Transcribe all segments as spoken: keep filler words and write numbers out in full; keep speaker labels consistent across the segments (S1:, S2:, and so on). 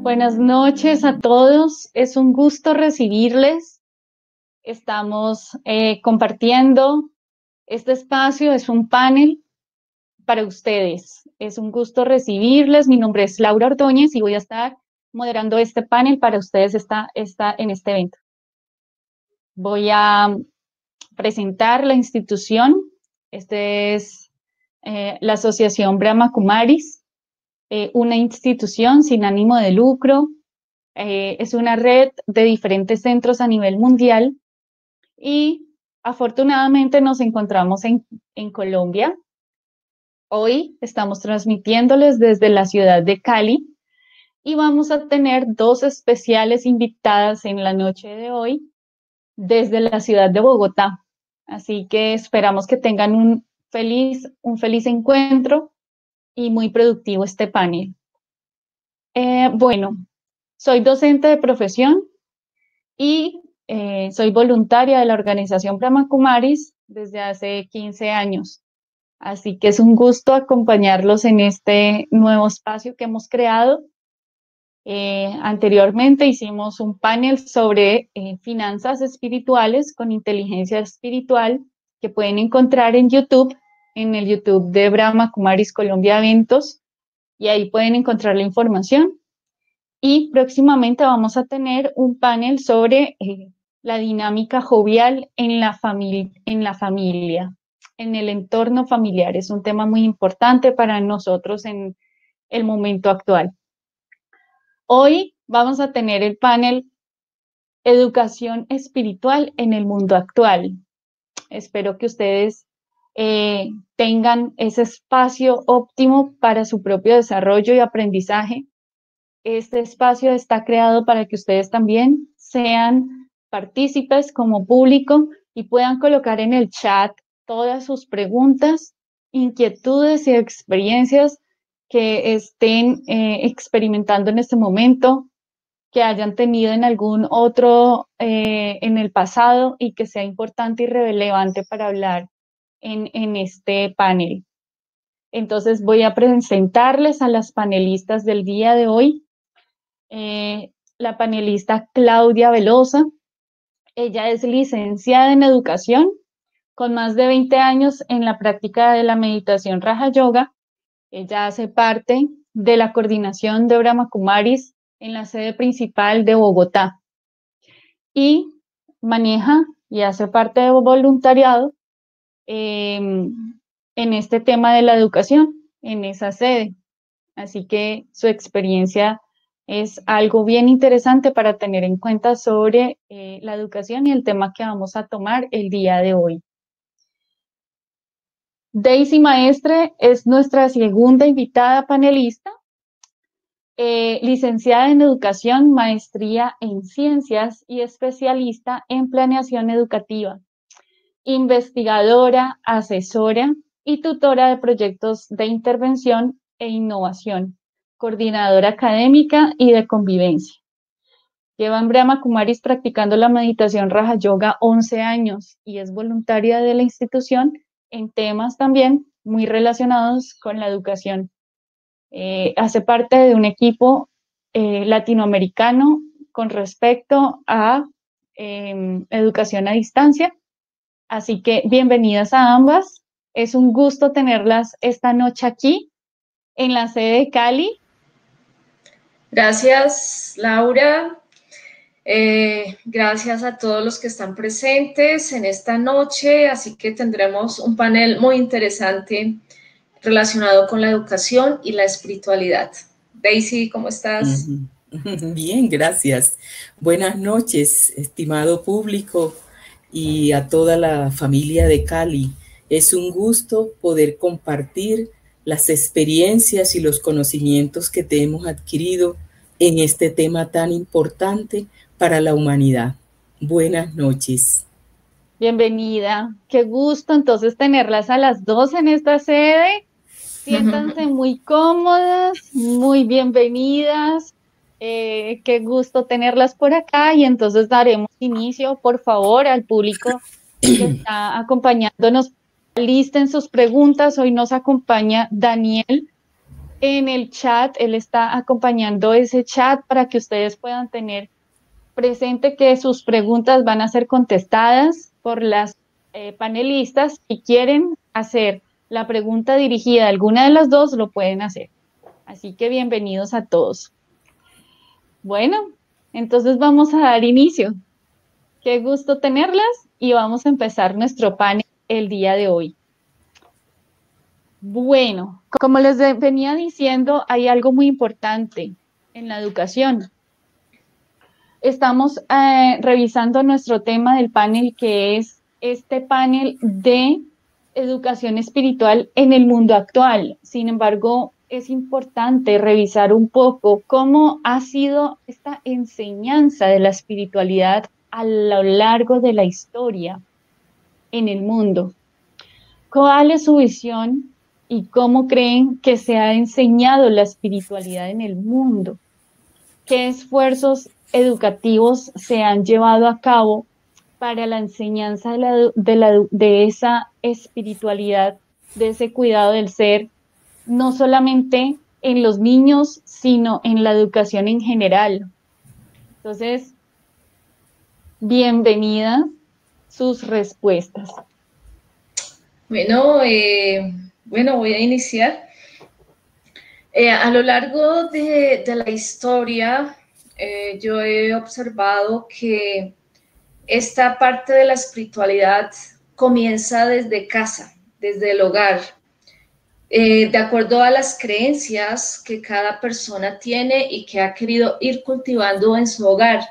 S1: Buenas noches a todos, es un gusto recibirles. Estamos eh, compartiendo este espacio, es un panel para ustedes. Es un gusto recibirles. Mi nombre es Laura Ordóñez y voy a estar moderando este panel para ustedes esta, esta, en este evento. Voy a presentar la institución. Este es eh, la Asociación Brahma Kumaris, eh, una institución sin ánimo de lucro. Eh, es una red de diferentes centros a nivel mundial y afortunadamente nos encontramos en, en Colombia. Hoy estamos transmitiéndoles desde la ciudad de Cali y vamos a tener dos especiales invitadas en la noche de hoy desde la ciudad de Bogotá. Así que esperamos que tengan un feliz, un feliz encuentro y muy productivo este panel. Eh, bueno, soy docente de profesión y eh, soy voluntaria de la organización Brahma Kumaris desde hace quince años. Así que es un gusto acompañarlos en este nuevo espacio que hemos creado. Eh, anteriormente hicimos un panel sobre eh, finanzas espirituales con inteligencia espiritual que pueden encontrar en YouTube, en el YouTube de Brahma Kumaris Colombia Eventos, y ahí pueden encontrar la información. Y próximamente vamos a tener un panel sobre eh, la dinámica jovial en la, en la familia, en el entorno familiar. Es un tema muy importante para nosotros en el momento actual. Hoy vamos a tener el panel Educación Espiritual en el Mundo Actual. Espero que ustedes eh, tengan ese espacio óptimo para su propio desarrollo y aprendizaje. Este espacio está creado para que ustedes también sean partícipes como público y puedan colocar en el chat todas sus preguntas, inquietudes y experiencias que estén eh, experimentando en este momento, que hayan tenido en algún otro eh, en el pasado y que sea importante y relevante para hablar en, en este panel. Entonces voy a presentarles a las panelistas del día de hoy. Eh, la panelista Claudia Velosa. Ella es licenciada en educación con más de veinte años en la práctica de la meditación Raja Yoga. Ella hace parte de la coordinación de Brahma Kumaris en la sede principal de Bogotá y maneja y hace parte de voluntariado eh, en este tema de la educación en esa sede. Así que su experiencia es algo bien interesante para tener en cuenta sobre eh, la educación y el tema que vamos a tomar el día de hoy. Daisy Maestre es nuestra segunda invitada panelista, eh, licenciada en educación, maestría en ciencias y especialista en planeación educativa, investigadora, asesora y tutora de proyectos de intervención e innovación, coordinadora académica y de convivencia. Lleva en Brahma Kumaris practicando la meditación Raja Yoga once años y es voluntaria de la institución en temas también muy relacionados con la educación. Eh, hace parte de un equipo eh, latinoamericano con respecto a eh, educación a distancia. Así que bienvenidas a ambas. Es un gusto tenerlas esta noche aquí en la sede de Cali.
S2: Gracias, Laura. Eh, gracias a todos los que están presentes en esta noche. Así que tendremos un panel muy interesante relacionado con la educación y la espiritualidad. Daisy, ¿cómo estás?
S3: Bien, gracias. Buenas noches, estimado público y a toda la familia de Cali. Es un gusto poder compartir las experiencias y los conocimientos que te hemos adquirido en este tema tan importante para la humanidad. Buenas noches.
S1: Bienvenida. Qué gusto entonces tenerlas a las dos en esta sede. Siéntanse muy cómodas, muy bienvenidas. Eh, qué gusto tenerlas por acá y entonces daremos inicio, por favor, al público que está acompañándonos. Listen sus preguntas. Hoy nos acompaña Daniel en el chat, él está acompañando ese chat para que ustedes puedan tener presente que sus preguntas van a ser contestadas por las eh, panelistas. Si quieren hacer la pregunta dirigida a alguna de las dos, lo pueden hacer. Así que bienvenidos a todos. Bueno, entonces vamos a dar inicio. Qué gusto tenerlas y vamos a empezar nuestro panel el día de hoy. Bueno, como les venía diciendo, hay algo muy importante en la educación. Estamos eh, revisando nuestro tema del panel, que es este panel de educación espiritual en el mundo actual. Sin embargo, es importante revisar un poco cómo ha sido esta enseñanza de la espiritualidad a lo largo de la historia en el mundo. ¿Cuál es su visión y cómo creen que se ha enseñado la espiritualidad en el mundo? ¿Qué esfuerzos educativos se han llevado a cabo para la enseñanza de, la, de, la, de esa espiritualidad, de ese cuidado del ser, no solamente en los niños, sino en la educación en general? Entonces, bienvenidas sus respuestas.
S2: Bueno, eh, bueno, voy a iniciar. Eh, a lo largo de, de la historia, eh, yo he observado que esta parte de la espiritualidad comienza desde casa, desde el hogar, eh, de acuerdo a las creencias que cada persona tiene y que ha querido ir cultivando en su hogar.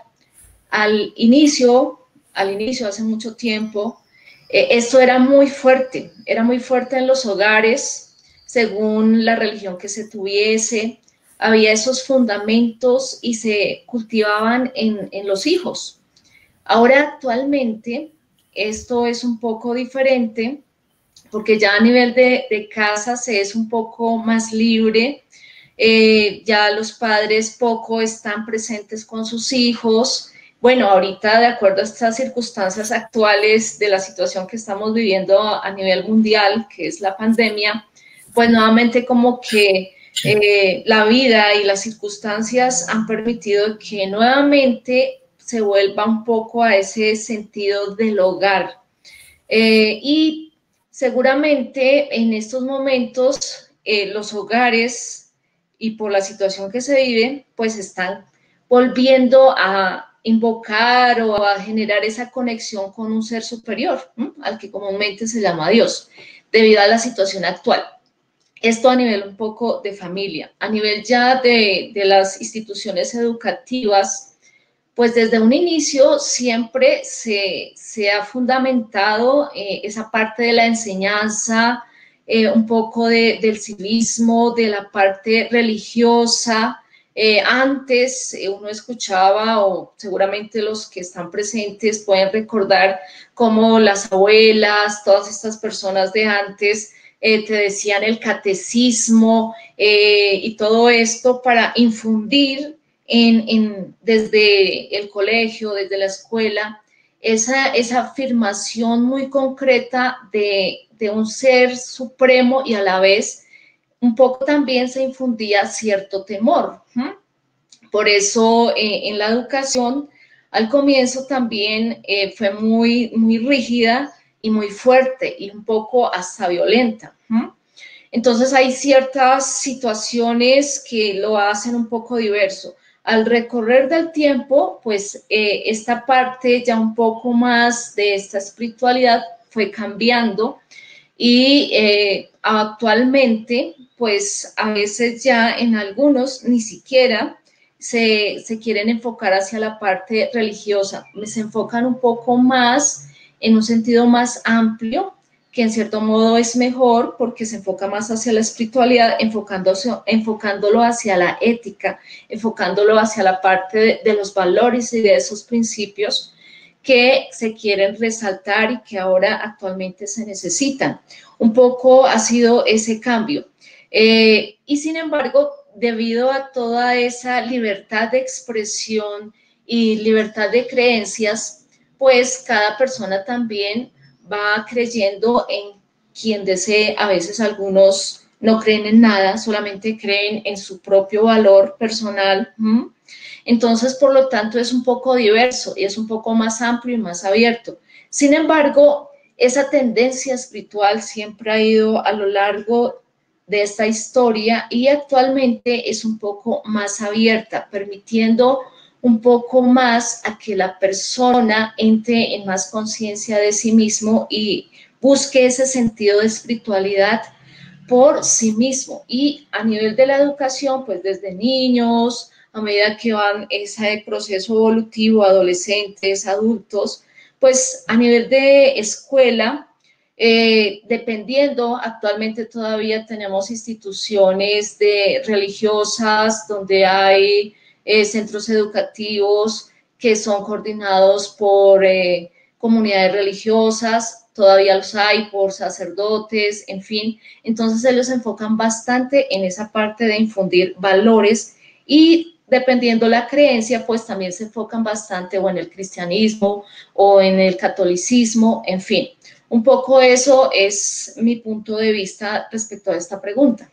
S2: Al inicio, al inicio, hace mucho tiempo, eh, esto era muy fuerte, era muy fuerte en los hogares, según la religión que se tuviese, había esos fundamentos y se cultivaban en, en los hijos. Ahora actualmente esto es un poco diferente porque ya a nivel de, de casa se es un poco más libre, eh, ya los padres poco están presentes con sus hijos. Bueno, ahorita de acuerdo a estas circunstancias actuales de la situación que estamos viviendo a nivel mundial, que es la pandemia, pues nuevamente como que eh, la vida y las circunstancias han permitido que nuevamente se vuelva un poco a ese sentido del hogar. Eh, y seguramente en estos momentos eh, los hogares y por la situación que se vive, pues están volviendo a invocar o a generar esa conexión con un ser superior, ¿m? Al que comúnmente se llama Dios, debido a la situación actual. Esto a nivel un poco de familia, a nivel ya de, de las instituciones educativas, pues desde un inicio siempre se, se ha fundamentado eh, esa parte de la enseñanza, eh, un poco de, del civismo, de la parte religiosa. Eh, antes eh, uno escuchaba, o seguramente los que están presentes pueden recordar cómo las abuelas, todas estas personas de antes, eh, te decían el catecismo eh, y todo esto para infundir En, en, desde el colegio, desde la escuela, esa, esa afirmación muy concreta de, de un ser supremo y a la vez un poco también se infundía cierto temor. ¿Mm? Por eso eh, en la educación al comienzo también eh, fue muy, muy rígida y muy fuerte y un poco hasta violenta. ¿Mm? Entonces hay ciertas situaciones que lo hacen un poco diverso. Al recorrer del tiempo, pues eh, esta parte ya un poco más de esta espiritualidad fue cambiando y eh, actualmente, pues a veces ya en algunos ni siquiera se, se quieren enfocar hacia la parte religiosa, se enfocan un poco más en un sentido más amplio, que en cierto modo es mejor porque se enfoca más hacia la espiritualidad, enfocándose, enfocándolo hacia la ética, enfocándolo hacia la parte de, de los valores y de esos principios que se quieren resaltar y que ahora actualmente se necesitan. Un poco ha sido ese cambio. Eh, y sin embargo, debido a toda esa libertad de expresión y libertad de creencias, pues cada persona también va creyendo en quien desee. A veces algunos no creen en nada, solamente creen en su propio valor personal. ¿Mm? Entonces, por lo tanto, es un poco diverso y es un poco más amplio y más abierto. Sin embargo, esa tendencia espiritual siempre ha ido a lo largo de esta historia y actualmente es un poco más abierta, permitiendo un poco más a que la persona entre en más conciencia de sí mismo y busque ese sentido de espiritualidad por sí mismo. Y a nivel de la educación, pues desde niños, a medida que van ese proceso evolutivo, adolescentes, adultos, pues a nivel de escuela, eh, dependiendo, actualmente todavía tenemos instituciones de religiosas donde hay eh, centros educativos que son coordinados por eh, comunidades religiosas, todavía los hay por sacerdotes, en fin. Entonces ellos se enfocan bastante en esa parte de infundir valores y dependiendo la creencia, pues también se enfocan bastante o en el cristianismo o en el catolicismo, en fin. Un poco eso es mi punto de vista respecto a esta pregunta.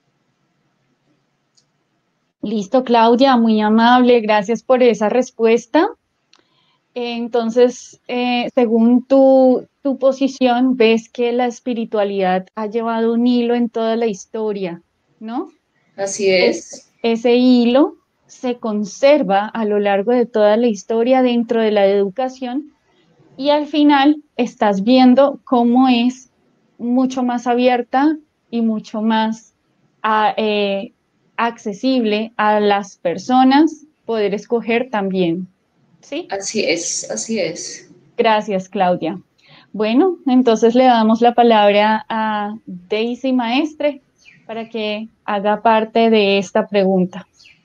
S1: Listo, Claudia, muy amable, gracias por esa respuesta. Entonces, eh, según tu, tu posición, ves que la espiritualidad ha llevado un hilo en toda la historia, ¿no?
S2: Así
S1: Es,
S2: es.
S1: ese hilo se conserva a lo largo de toda la historia dentro de la educación y al final estás viendo cómo es mucho más abierta y mucho más a, eh, accesible a las personas poder escoger también, ¿sí?
S2: Así es, así es.
S1: Gracias, Claudia. Bueno, entonces le damos la palabra a Daisy Maestre para que haga parte de esta pregunta.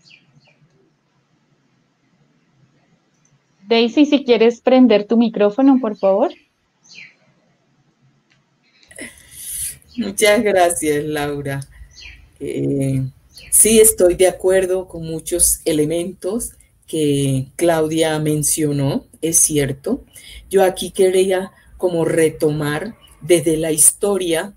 S1: Daisy, si quieres prender tu micrófono, por favor.
S3: Muchas gracias, Laura. Eh, sí, estoy de acuerdo con muchos elementos que Claudia mencionó, es cierto. Yo aquí quería como retomar desde la historia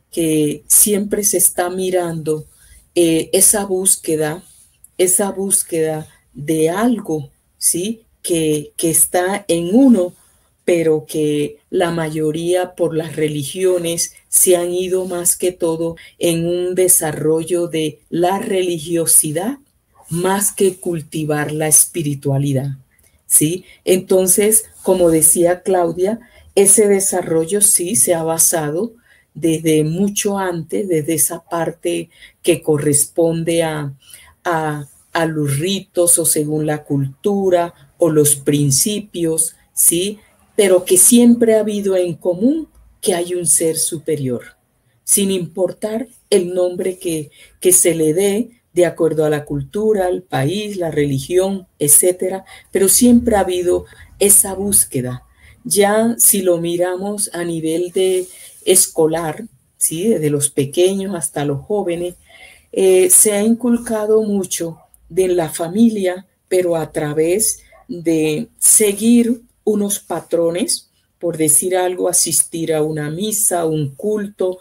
S3: que siempre se está mirando eh, esa búsqueda, esa búsqueda de algo, ¿sí? Que, que está en uno, pero que la mayoría por las religiones se han ido más que todo en un desarrollo de la religiosidad más que cultivar la espiritualidad, ¿sí? Entonces, como decía Claudia, ese desarrollo sí se ha basado desde mucho antes, desde esa parte que corresponde a, a, a los ritos o según la cultura o los principios, ¿sí? Pero que siempre ha habido en común que hay un ser superior, sin importar el nombre que, que se le dé de acuerdo a la cultura, el país, la religión, etcétera, pero siempre ha habido esa búsqueda. Ya si lo miramos a nivel de escolar, ¿sí? Desde los pequeños hasta los jóvenes, eh, se ha inculcado mucho de la familia, pero a través de seguir unos patrones, por decir algo, asistir a una misa, un culto,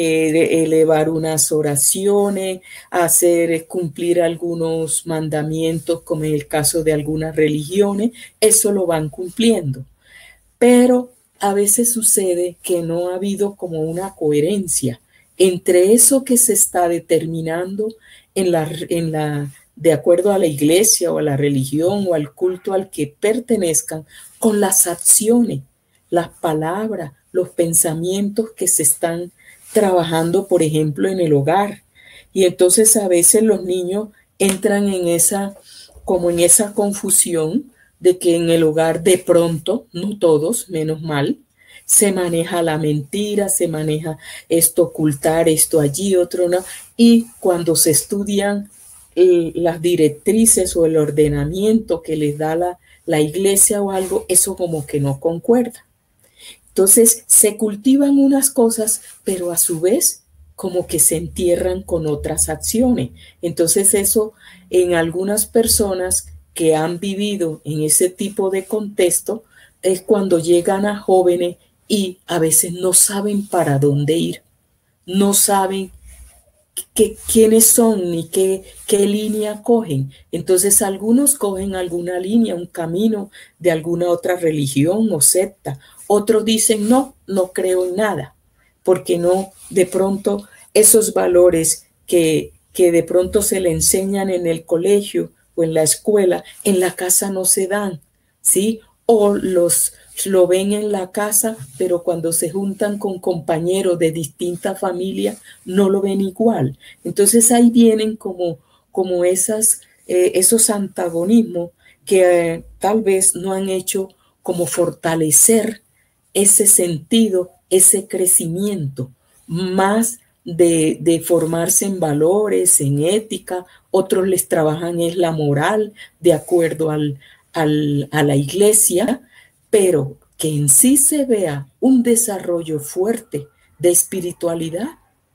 S3: eh, elevar unas oraciones, hacer cumplir algunos mandamientos, como en el caso de algunas religiones, eso lo van cumpliendo. Pero a veces sucede que no ha habido como una coherencia entre eso que se está determinando en la, en la, de acuerdo a la iglesia o a la religión o al culto al que pertenezcan, con las acciones, las palabras, los pensamientos que se están trabajando, por ejemplo, en el hogar. Y entonces a veces los niños entran en esa, como en esa confusión de que en el hogar de pronto, no todos, menos mal, se maneja la mentira, se maneja esto ocultar, esto allí, otro no. Y cuando se estudian eh, las directrices o el ordenamiento que les da la, la iglesia o algo, eso como que no concuerda. Entonces se cultivan unas cosas, pero a su vez como que se entierran con otras acciones. Entonces eso en algunas personas que han vivido en ese tipo de contexto es cuando llegan a jóvenes y a veces no saben para dónde ir, no saben que, quiénes son ni qué, qué línea cogen. Entonces algunos cogen alguna línea, un camino de alguna otra religión o secta. Otros dicen, no, no creo en nada, porque no, de pronto esos valores que, que de pronto se le enseñan en el colegio o en la escuela, en la casa no se dan, ¿sí? O los lo ven en la casa, pero cuando se juntan con compañeros de distintas familias, no lo ven igual. Entonces ahí vienen como, como esas, eh, esos antagonismos que eh, tal vez no han hecho como fortalecer ese sentido, ese crecimiento, más de, de formarse en valores, en ética. Otros les trabajan es la moral de acuerdo al, al, a la iglesia, pero que en sí se vea un desarrollo fuerte de espiritualidad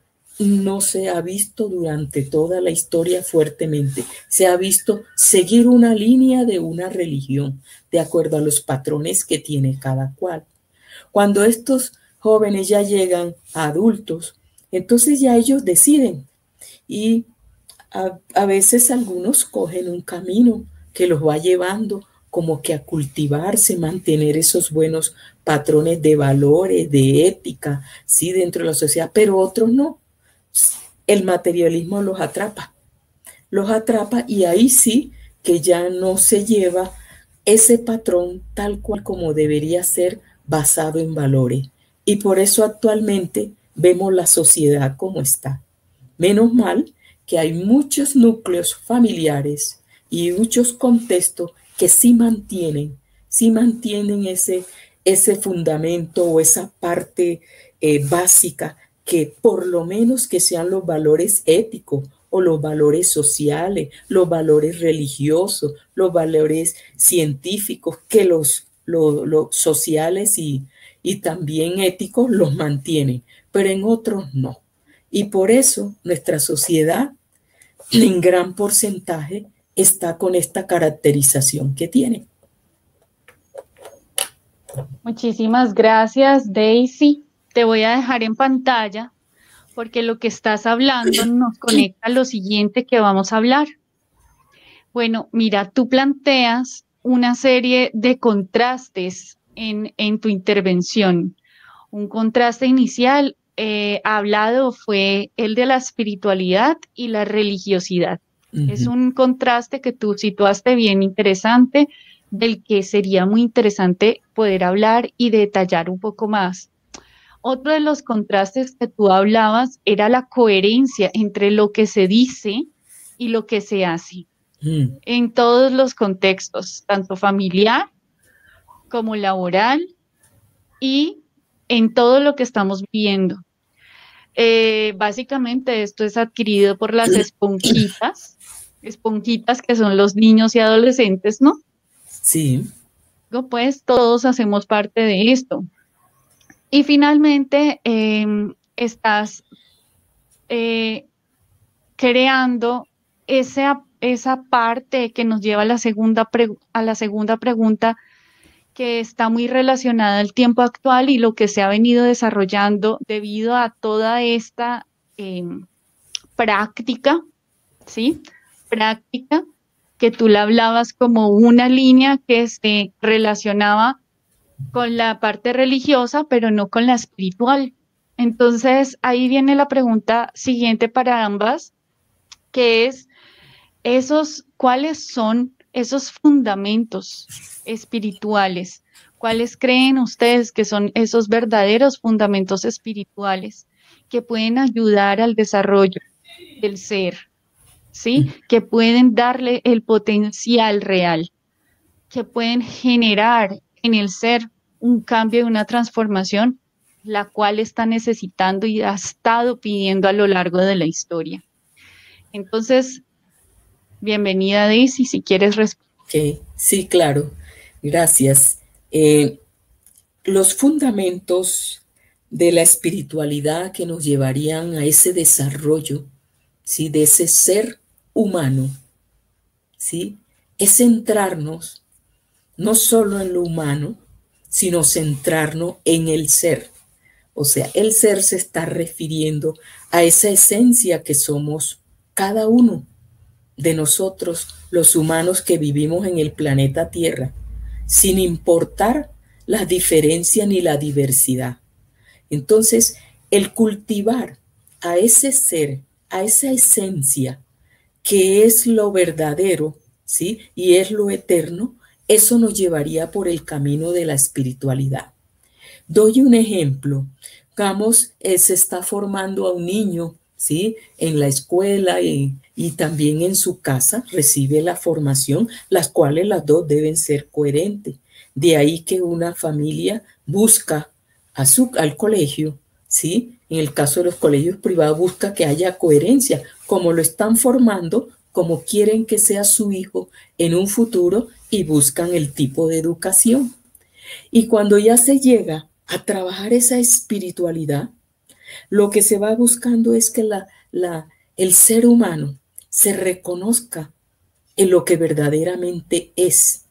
S3: no se ha visto durante toda la historia fuertemente. Se ha visto seguir una línea de una religión de acuerdo a los patrones que tiene cada cual. Cuando estos jóvenes ya llegan a adultos, entonces ya ellos deciden y a, a veces algunos cogen un camino que los va llevando como que a cultivarse, mantener esos buenos patrones de valores, de ética, sí, dentro de la sociedad, pero otros no. El materialismo los atrapa, los atrapa y ahí sí que ya no se lleva ese patrón tal cual como debería ser basado en valores. Y por eso actualmente vemos la sociedad como está. Menos mal que hay muchos núcleos familiares y muchos contextos que sí mantienen, sí mantienen ese, ese fundamento o esa parte eh, básica, que por lo menos que sean los valores éticos o los valores sociales, los valores religiosos, los valores científicos, que los, los, los sociales y, y también éticos los mantienen, pero en otros no. Y por eso nuestra sociedad en gran porcentaje está con esta caracterización que tiene.
S1: Muchísimas gracias, Daisy. Te voy a dejar en pantalla porque lo que estás hablando nos conecta a lo siguiente que vamos a hablar. Bueno, mira, tú planteas una serie de contrastes en, en tu intervención. Un contraste inicial eh, hablado fue el de la espiritualidad y la religiosidad. Uh-huh. Es un contraste que tú situaste bien interesante, del que sería muy interesante poder hablar y detallar un poco más. Otro de los contrastes que tú hablabas era la coherencia entre lo que se dice y lo que se hace. Uh-huh. En todos los contextos, tanto familiar como laboral y en todo lo que estamos viviendo. Eh, básicamente esto es adquirido por las esponjitas, esponjitas que son los niños y adolescentes, ¿no?
S3: Sí.
S1: Pues todos hacemos parte de esto. Y finalmente eh, estás eh, creando esa, esa parte que nos lleva a la segunda, a la segunda pregunta, que está muy relacionada al tiempo actual y lo que se ha venido desarrollando debido a toda esta eh, práctica, ¿sí? Práctica que tú la hablabas como una línea que se relacionaba con la parte religiosa, pero no con la espiritual. Entonces, ahí viene la pregunta siguiente para ambas, que es, esos, ¿cuáles son esos fundamentos espirituales? ¿Cuáles creen ustedes que son esos verdaderos fundamentos espirituales que pueden ayudar al desarrollo del ser? ¿Sí? Que pueden darle el potencial real, que pueden generar en el ser un cambio y una transformación, la cual está necesitando y ha estado pidiendo a lo largo de la historia. Entonces, bienvenida, Daisy, si quieres responder.
S3: Okay. Sí, claro. Gracias. Eh, los fundamentos de la espiritualidad que nos llevarían a ese desarrollo, ¿sí? De ese ser humano, ¿sí? Es centrarnos no solo en lo humano, sino centrarnos en el ser. O sea, el ser se está refiriendo a esa esencia que somos cada uno de nosotros, los humanos que vivimos en el planeta Tierra, sin importar la diferencia ni la diversidad. Entonces, el cultivar a ese ser, a esa esencia que es lo verdadero, ¿sí? Y es lo eterno, eso nos llevaría por el camino de la espiritualidad. Doy un ejemplo. Digamos, eh, se está formando a un niño, ¿sí? En la escuela y, y también en su casa recibe la formación, las cuales las dos deben ser coherentes. De ahí que una familia busca a su, al colegio, ¿sí? En el caso de los colegios privados busca que haya coherencia, como lo están formando, como quieren que sea su hijo en un futuro y buscan el tipo de educación. Y cuando ya se llega a trabajar esa espiritualidad, lo que se va buscando es que la, la, el ser humano se reconozca en lo que verdaderamente es,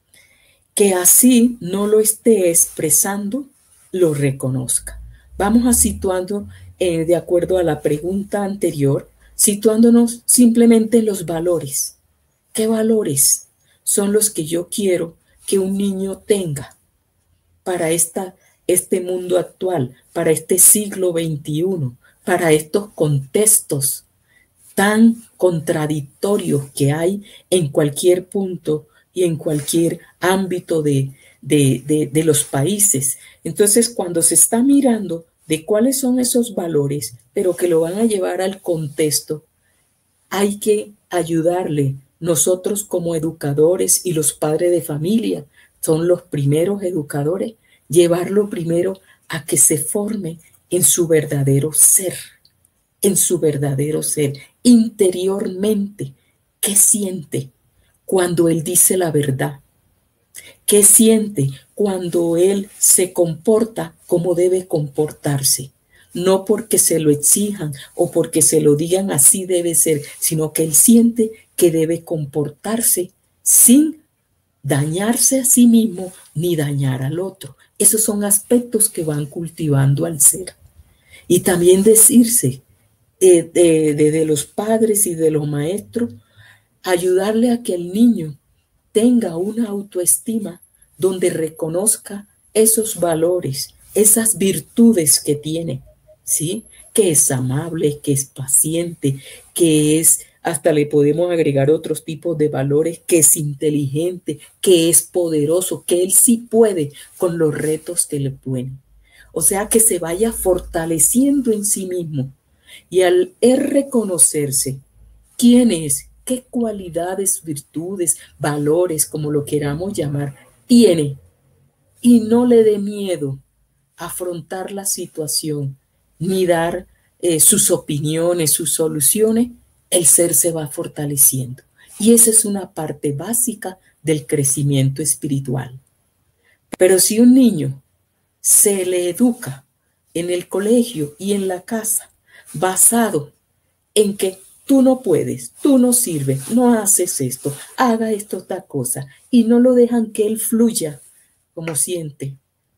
S3: que así no lo esté expresando, lo reconozca. Vamos a situando, eh, de acuerdo a la pregunta anterior, situándonos simplemente en los valores. ¿Qué valores son los que yo quiero que un niño tenga para esta, este mundo actual, para este siglo veintiuno, para estos contextos tan contradictorios que hay en cualquier punto y en cualquier ámbito de, de, de, de los países? Entonces, cuando se está mirando de cuáles son esos valores, pero que lo van a llevar al contexto, hay que ayudarle. Nosotros como educadores y los padres de familia son los primeros educadores, llevarlo primero a que se forme en su verdadero ser, en su verdadero ser, interiormente. ¿Qué siente cuando él dice la verdad? ¿Qué siente cuando él se comporta como debe comportarse? No porque se lo exijan o porque se lo digan así debe ser, sino que él siente que debe comportarse sin dañarse a sí mismo ni dañar al otro. Esos son aspectos que van cultivando al ser. Y también decirse eh, de, de, de los padres y de los maestros, ayudarle a que el niño tenga una autoestima donde reconozca esos valores, esas virtudes que tiene, ¿sí? Que es amable, que es paciente, que es, hasta le podemos agregar otros tipos de valores, que es inteligente, que es poderoso, que él sí puede con los retos que le ponen. O sea, que se vaya fortaleciendo en sí mismo. Y al él reconocerse quién es, qué cualidades, virtudes, valores, como lo queramos llamar, tiene, y no le dé miedo afrontar la situación, ni dar eh, sus opiniones, sus soluciones, el ser se va fortaleciendo. Y esa es una parte básica del crecimiento espiritual. Pero si un niño se le educa en el colegio y en la casa, basado en que tú no puedes, tú no sirves, no haces esto, haga esto, otra cosa, y no lo dejan que él fluya como siente,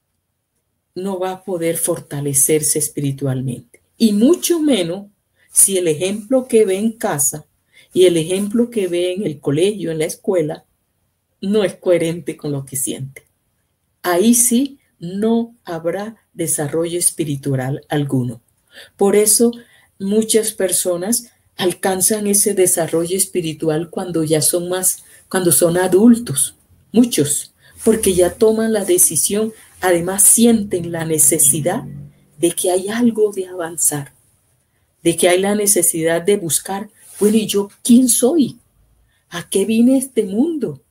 S3: no va a poder fortalecerse espiritualmente. Y mucho menos si el ejemplo que ve en casa y el ejemplo que ve en el colegio, en la escuela, no es coherente con lo que siente. Ahí sí no habrá desarrollo espiritual alguno. Por eso muchas personas alcanzan ese desarrollo espiritual cuando ya son más, cuando son adultos, muchos, porque ya toman la decisión, además sienten la necesidad de que hay algo de avanzar, de que hay la necesidad de buscar, bueno, ¿y yo quién soy? ¿A qué vine a este mundo?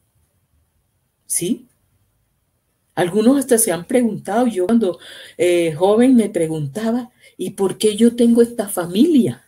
S3: ¿Sí? Algunos hasta se han preguntado, yo cuando eh, joven me preguntaba, ¿y por qué yo tengo esta familia?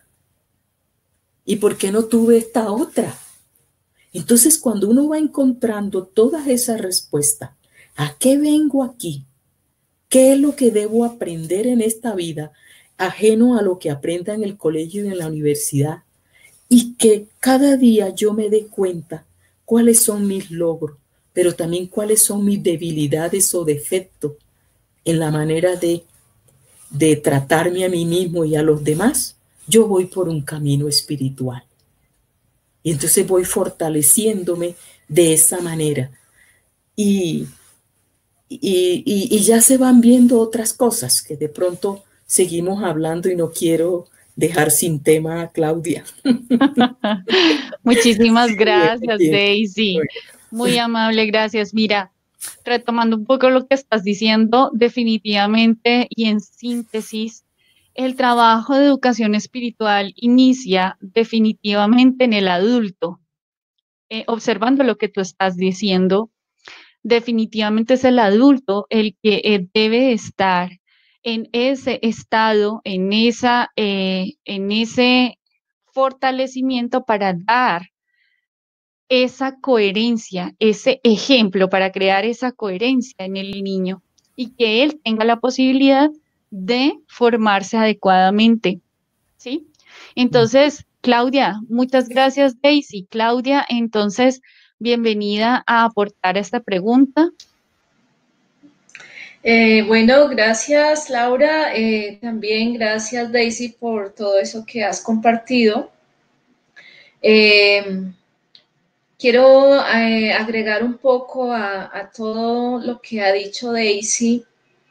S3: ¿Y por qué no tuve esta otra? Entonces, cuando uno va encontrando todas esas respuestas, ¿a qué vengo aquí? ¿Qué es lo que debo aprender en esta vida, ajeno a lo que aprenda en el colegio y en la universidad? Y que cada día yo me dé cuenta cuáles son mis logros, pero también cuáles son mis debilidades o defectos en la manera de de tratarme a mí mismo y a los demás, yo voy por un camino espiritual. Y entonces voy fortaleciéndome de esa manera. Y, y, y, y ya se van viendo otras cosas que de pronto seguimos hablando y no quiero dejar sin tema a Claudia.
S1: Muchísimas
S3: Sí,
S1: gracias,
S3: bien.
S1: Daisy.
S3: Bueno.
S1: Muy amable, gracias. Mira, retomando un poco lo que estás diciendo, definitivamente y en síntesis, el trabajo de educación espiritual inicia definitivamente en el adulto. Eh, observando lo que tú estás diciendo, definitivamente es el adulto el que eh, debe estar en ese estado, en, esa, eh, en ese fortalecimiento para dar esa coherencia, ese ejemplo, para crear esa coherencia en el niño y que él tenga la posibilidad de formarse adecuadamente, ¿sí? Entonces, Claudia, muchas gracias, Daisy. Claudia, entonces, bienvenida a aportar esta pregunta.
S2: Eh, bueno, gracias, Laura. Eh, también gracias, Daisy, por todo eso que has compartido. Eh, quiero eh, agregar un poco a, a todo lo que ha dicho Daisy.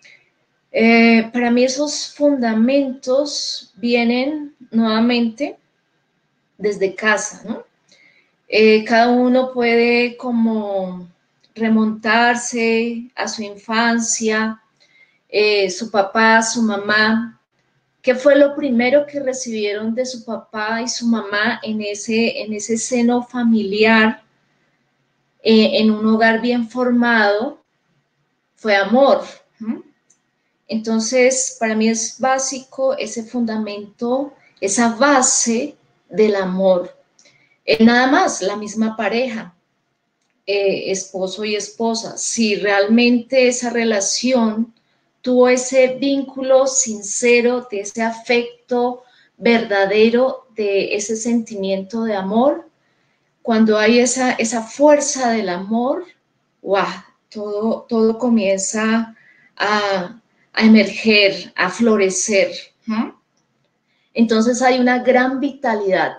S2: Eh, para mí esos fundamentos vienen nuevamente desde casa, ¿no? Eh, cada uno puede como remontarse a su infancia, eh, su papá, su mamá. ¿Qué fue lo primero que recibieron de su papá y su mamá en ese, en ese seno familiar, eh, en un hogar bien formado? Fue amor. ¿Mm? Entonces, para mí es básico ese fundamento, esa base del amor. Eh, nada más, la misma pareja, eh, esposo y esposa, si realmente esa relación tuvo ese vínculo sincero, de ese afecto verdadero, de ese sentimiento de amor, cuando hay esa, esa fuerza del amor, ¡wow! Todo, todo comienza a, a emerger, a florecer. ¿Mm? Entonces hay una gran vitalidad.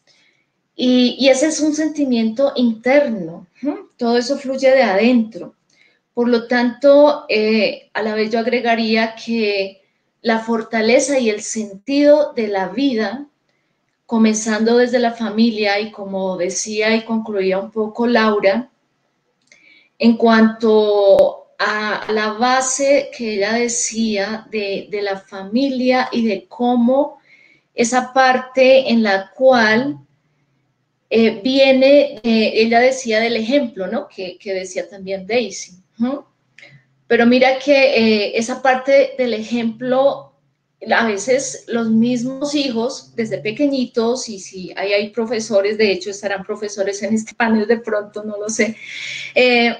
S2: Y, y ese es un sentimiento interno. ¿Mm? Todo eso fluye de adentro. Por lo tanto, eh, a la vez yo agregaría que la fortaleza y el sentido de la vida, comenzando desde la familia, y como decía y concluía un poco Laura, en cuanto a la base que ella decía de, de la familia y de cómo esa parte en la cual eh, viene, eh, ella decía del ejemplo, ¿no? Que, que decía también Daisy. ¿No? Pero mira que eh, esa parte del ejemplo, a veces los mismos hijos, desde pequeñitos, y si ahí hay profesores, de hecho estarán profesores en este panel de pronto, no lo sé, eh,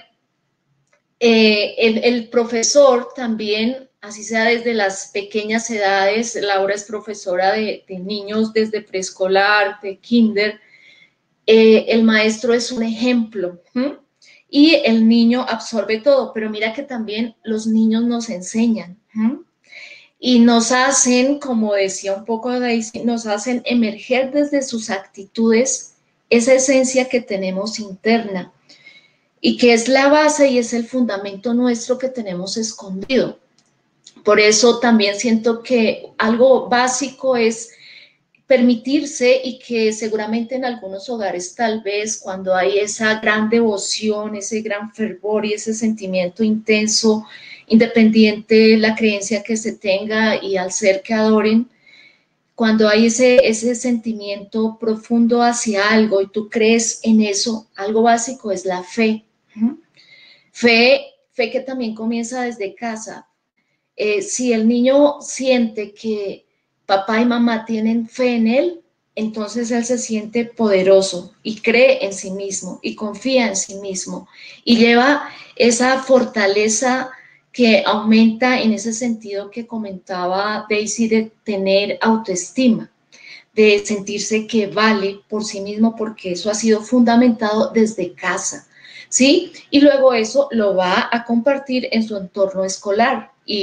S2: eh, el, el profesor también, así sea desde las pequeñas edades, Laura es profesora de, de niños desde preescolar, de kinder, eh, el maestro es un ejemplo, ¿sí? Y el niño absorbe todo, pero mira que también los niños nos enseñan, ¿sí? Y nos hacen, como decía un poco Daisy, nos hacen emerger desde sus actitudes esa esencia que tenemos interna y que es la base y es el fundamento nuestro que tenemos escondido. Por eso también siento que algo básico es permitirse, y que seguramente en algunos hogares tal vez cuando hay esa gran devoción, ese gran fervor y ese sentimiento intenso, independiente de la creencia que se tenga y al ser que adoren, cuando hay ese, ese sentimiento profundo hacia algo y tú crees en eso, algo básico es la fe. ¿Mm? Fe, fe que también comienza desde casa. Eh, si el niño siente que papá y mamá tienen fe en él, entonces él se siente poderoso y cree en sí mismo y confía en sí mismo y lleva esa fortaleza que aumenta en ese sentido que comentaba Daisy, de tener autoestima, de sentirse que vale por sí mismo, porque eso ha sido fundamentado desde casa, ¿sí? Y luego eso lo va a compartir en su entorno escolar y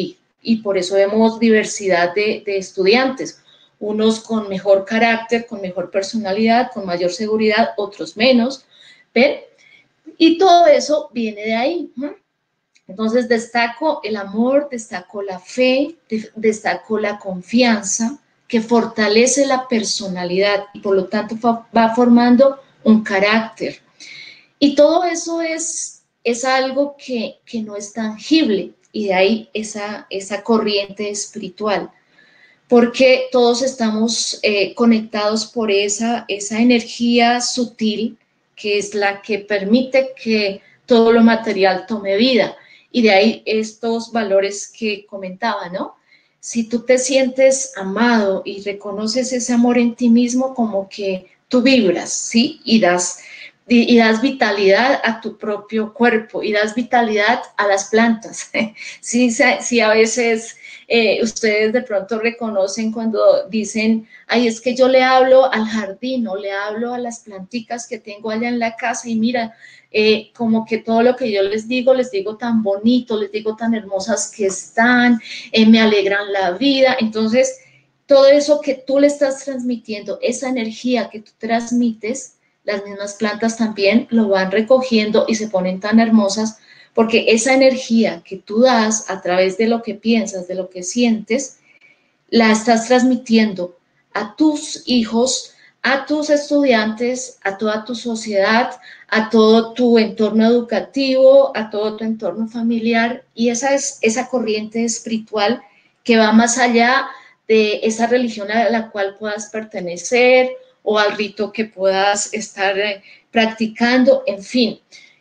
S2: y por eso vemos diversidad de, de estudiantes, unos con mejor carácter, con mejor personalidad, con mayor seguridad, otros menos, ¿ven? Y todo eso viene de ahí, ¿no? Entonces destaco el amor, destaco la fe, destaco la confianza, que fortalece la personalidad y por lo tanto va formando un carácter. Y todo eso es, es algo que, que no es tangible, y de ahí esa, esa corriente espiritual, porque todos estamos eh, conectados por esa, esa energía sutil que es la que permite que todo lo material tome vida. Y de ahí estos valores que comentaba, ¿no? Si tú te sientes amado y reconoces ese amor en ti mismo, como que tú vibras, ¿sí? Y das, y, y das vitalidad a tu propio cuerpo y das vitalidad a las plantas. Sí, sí, a veces eh, ustedes de pronto reconocen cuando dicen, ay, es que yo le hablo al jardín o le hablo a las planticas que tengo allá en la casa y mira, Eh, como que todo lo que yo les digo, les digo tan bonito, les digo tan hermosas que están, eh, me alegran la vida. Entonces, todo eso que tú le estás transmitiendo, esa energía que tú transmites, las mismas plantas también lo van recogiendo y se ponen tan hermosas, porque esa energía que tú das a través de lo que piensas, de lo que sientes, la estás transmitiendo a tus hijos, a tus estudiantes, a toda tu sociedad, a todo tu entorno educativo, a todo tu entorno familiar, y esa es esa corriente espiritual que va más allá de esa religión a la cual puedas pertenecer o al rito que puedas estar eh, practicando, en fin.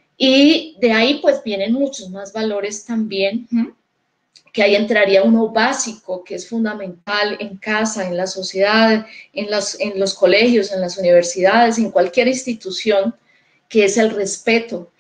S2: Y de ahí pues vienen muchos más valores también, ¿sí? Que ahí entraría uno básico, que es fundamental en casa, en la sociedad, en los, en los colegios, en las universidades, en cualquier institución, que es el respeto.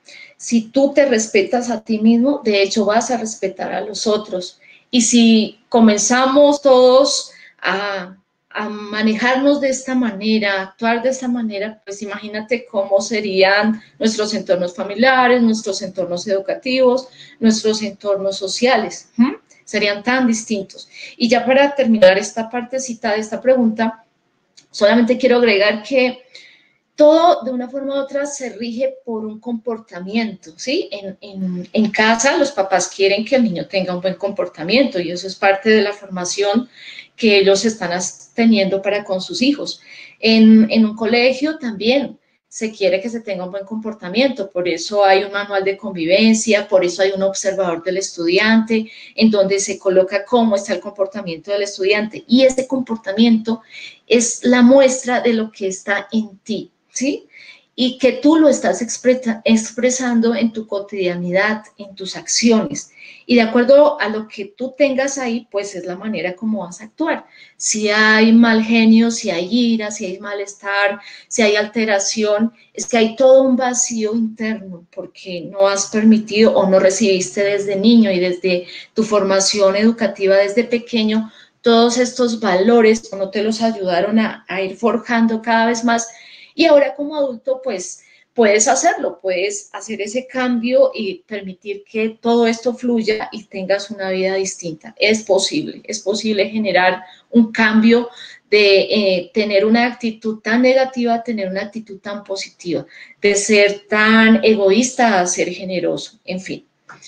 S2: Si tú te respetas a ti mismo, de hecho vas a respetar a los otros. Y si comenzamos todos a, a manejarnos de esta manera, a actuar de esta manera, pues imagínate cómo serían nuestros entornos familiares, nuestros entornos educativos, nuestros entornos sociales. ¿Mm? Serían tan distintos. Y ya para terminar esta partecita de esta pregunta, solamente quiero agregar que todo de una forma u otra se rige por un comportamiento, ¿sí? En, en, en casa los papás quieren que el niño tenga un buen comportamiento y eso es parte de la formación que ellos están teniendo para con sus hijos. En, en un colegio también se quiere que se tenga un buen comportamiento, por eso hay un manual de convivencia, por eso hay un observador del estudiante, en donde se coloca cómo está el comportamiento del estudiante, y ese comportamiento es la muestra de lo que está en ti, ¿sí? Y que tú lo estás expresando en tu cotidianidad, en tus acciones. Y de acuerdo a lo que tú tengas ahí, pues es la manera como vas a actuar. Si hay mal genio, si hay ira, si hay malestar, si hay alteración, es que hay todo un vacío interno porque no has permitido o no recibiste desde niño y desde tu formación educativa desde pequeño todos estos valores o no te los ayudaron a, a ir forjando cada vez más. Y ahora como adulto, pues, puedes hacerlo, puedes hacer ese cambio y permitir que todo esto fluya y tengas una vida distinta. Es posible, es posible generar un cambio de eh, tener una actitud tan negativa a tener una actitud tan positiva, de ser tan egoísta a ser generoso, en fin.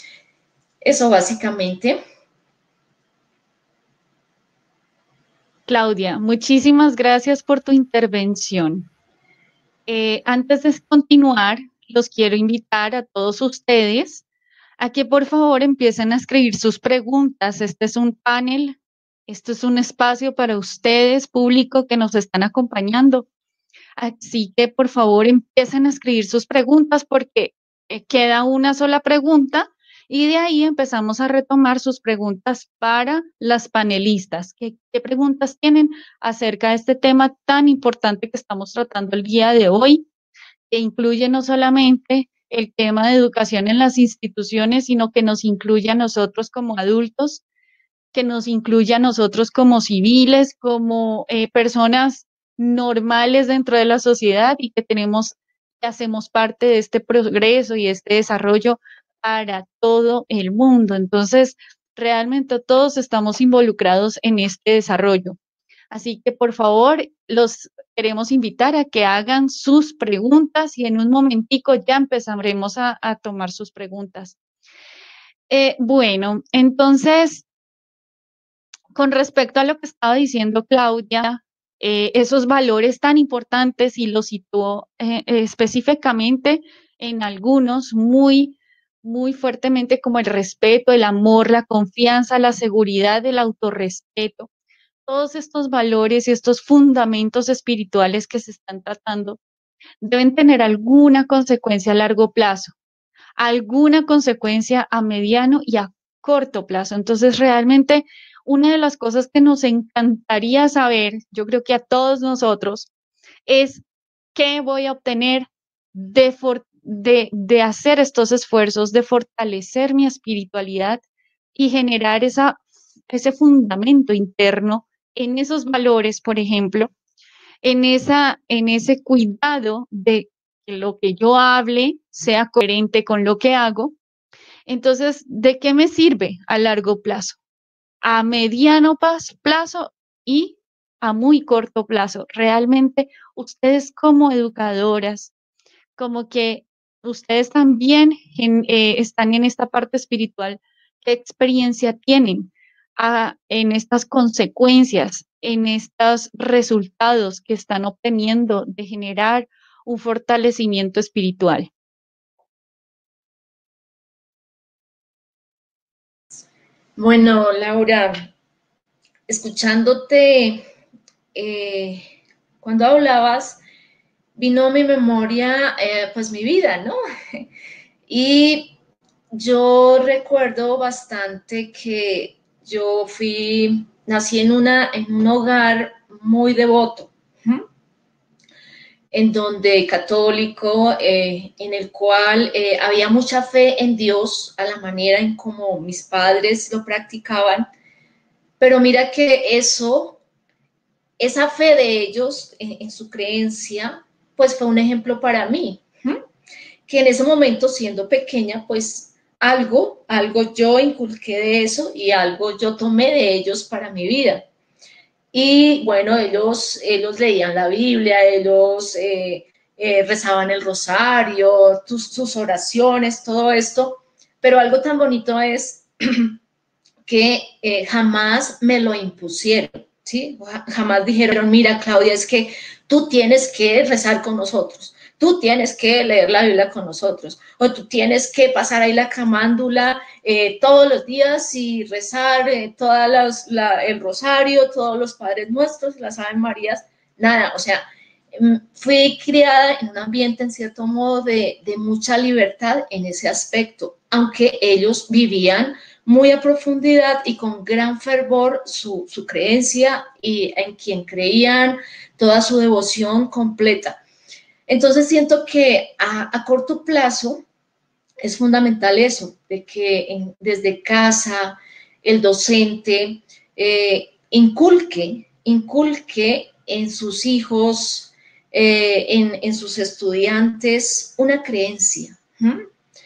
S2: Eso básicamente.
S1: Claudia, muchísimas gracias por tu intervención. Eh, antes de continuar, los quiero invitar a todos ustedes a que por favor empiecen a escribir sus preguntas. Este es un panel, esto es un espacio para ustedes, público que nos están acompañando. Así que por favor empiecen a escribir sus preguntas porque eh, queda una sola pregunta y de ahí empezamos a retomar sus preguntas para las panelistas. ¿Qué, qué preguntas tienen acerca de este tema tan importante que estamos tratando el día de hoy, que incluye no solamente el tema de educación en las instituciones, sino que nos incluye a nosotros como adultos, que nos incluye a nosotros como civiles, como eh, personas normales dentro de la sociedad y que tenemos, que hacemos parte de este progreso y este desarrollo para todo el mundo? Entonces, Realmente todos estamos involucrados en este desarrollo. Así que, por favor, los queremos invitar a que hagan sus preguntas y en un momentico ya empezaremos a, a tomar sus preguntas. Eh, bueno, entonces, con respecto a lo que estaba diciendo Claudia, eh, esos valores tan importantes y los situó eh, eh, específicamente en algunos muy, muy fuertemente como el respeto, el amor, la confianza, la seguridad, el autorrespeto. Todos estos valores y estos fundamentos espirituales que se están tratando deben tener alguna consecuencia a largo plazo, alguna consecuencia a mediano y a corto plazo. Entonces, realmente, una de las cosas que nos encantaría saber, yo creo que a todos nosotros, es qué voy a obtener de, for de, de hacer estos esfuerzos, de fortalecer mi espiritualidad y generar esa, ese fundamento interno en esos valores, por ejemplo, en, esa, en ese cuidado de que lo que yo hable sea coherente con lo que hago. Entonces, ¿de qué me sirve a largo plazo? A mediano plazo y a muy corto plazo. Realmente, ustedes como educadoras, como que ustedes también en, eh, están en esta parte espiritual, ¿qué experiencia tienen a, en estas consecuencias, en estos resultados que están obteniendo de generar un fortalecimiento espiritual?
S2: Bueno, Laura, escuchándote, eh, cuando hablabas, vino a mi memoria, eh, pues mi vida, ¿no? Y yo recuerdo bastante que yo fui, nací en, una, en un hogar muy devoto, ¿sí? En donde católico, eh, en el cual eh, había mucha fe en Dios a la manera en como mis padres lo practicaban, pero mira que eso, esa fe de ellos en, en su creencia, pues fue un ejemplo para mí, ¿sí? Que en ese momento, siendo pequeña, pues algo, algo yo inculqué de eso y algo yo tomé de ellos para mi vida. Y bueno, ellos, ellos leían la Biblia, ellos eh, eh, rezaban el rosario, tus, tus oraciones, todo esto, pero algo tan bonito es que eh, jamás me lo impusieron, ¿sí? Jamás dijeron, mira, Claudia, es que tú tienes que rezar con nosotros, tú tienes que leer la Biblia con nosotros, o tú tienes que pasar ahí la camándula eh, todos los días y rezar eh, todas las, la, el rosario, todos los Padres Nuestros, las Ave Marías, nada, o sea, fui criada en un ambiente en cierto modo de, de mucha libertad en ese aspecto, aunque ellos vivían muy a profundidad y con gran fervor su, su creencia y en quien creían, toda su devoción completa. Entonces siento que a, a corto plazo es fundamental eso, de que en, desde casa el docente eh, inculque, inculque en sus hijos, eh, en, en sus estudiantes una creencia, ¿sí?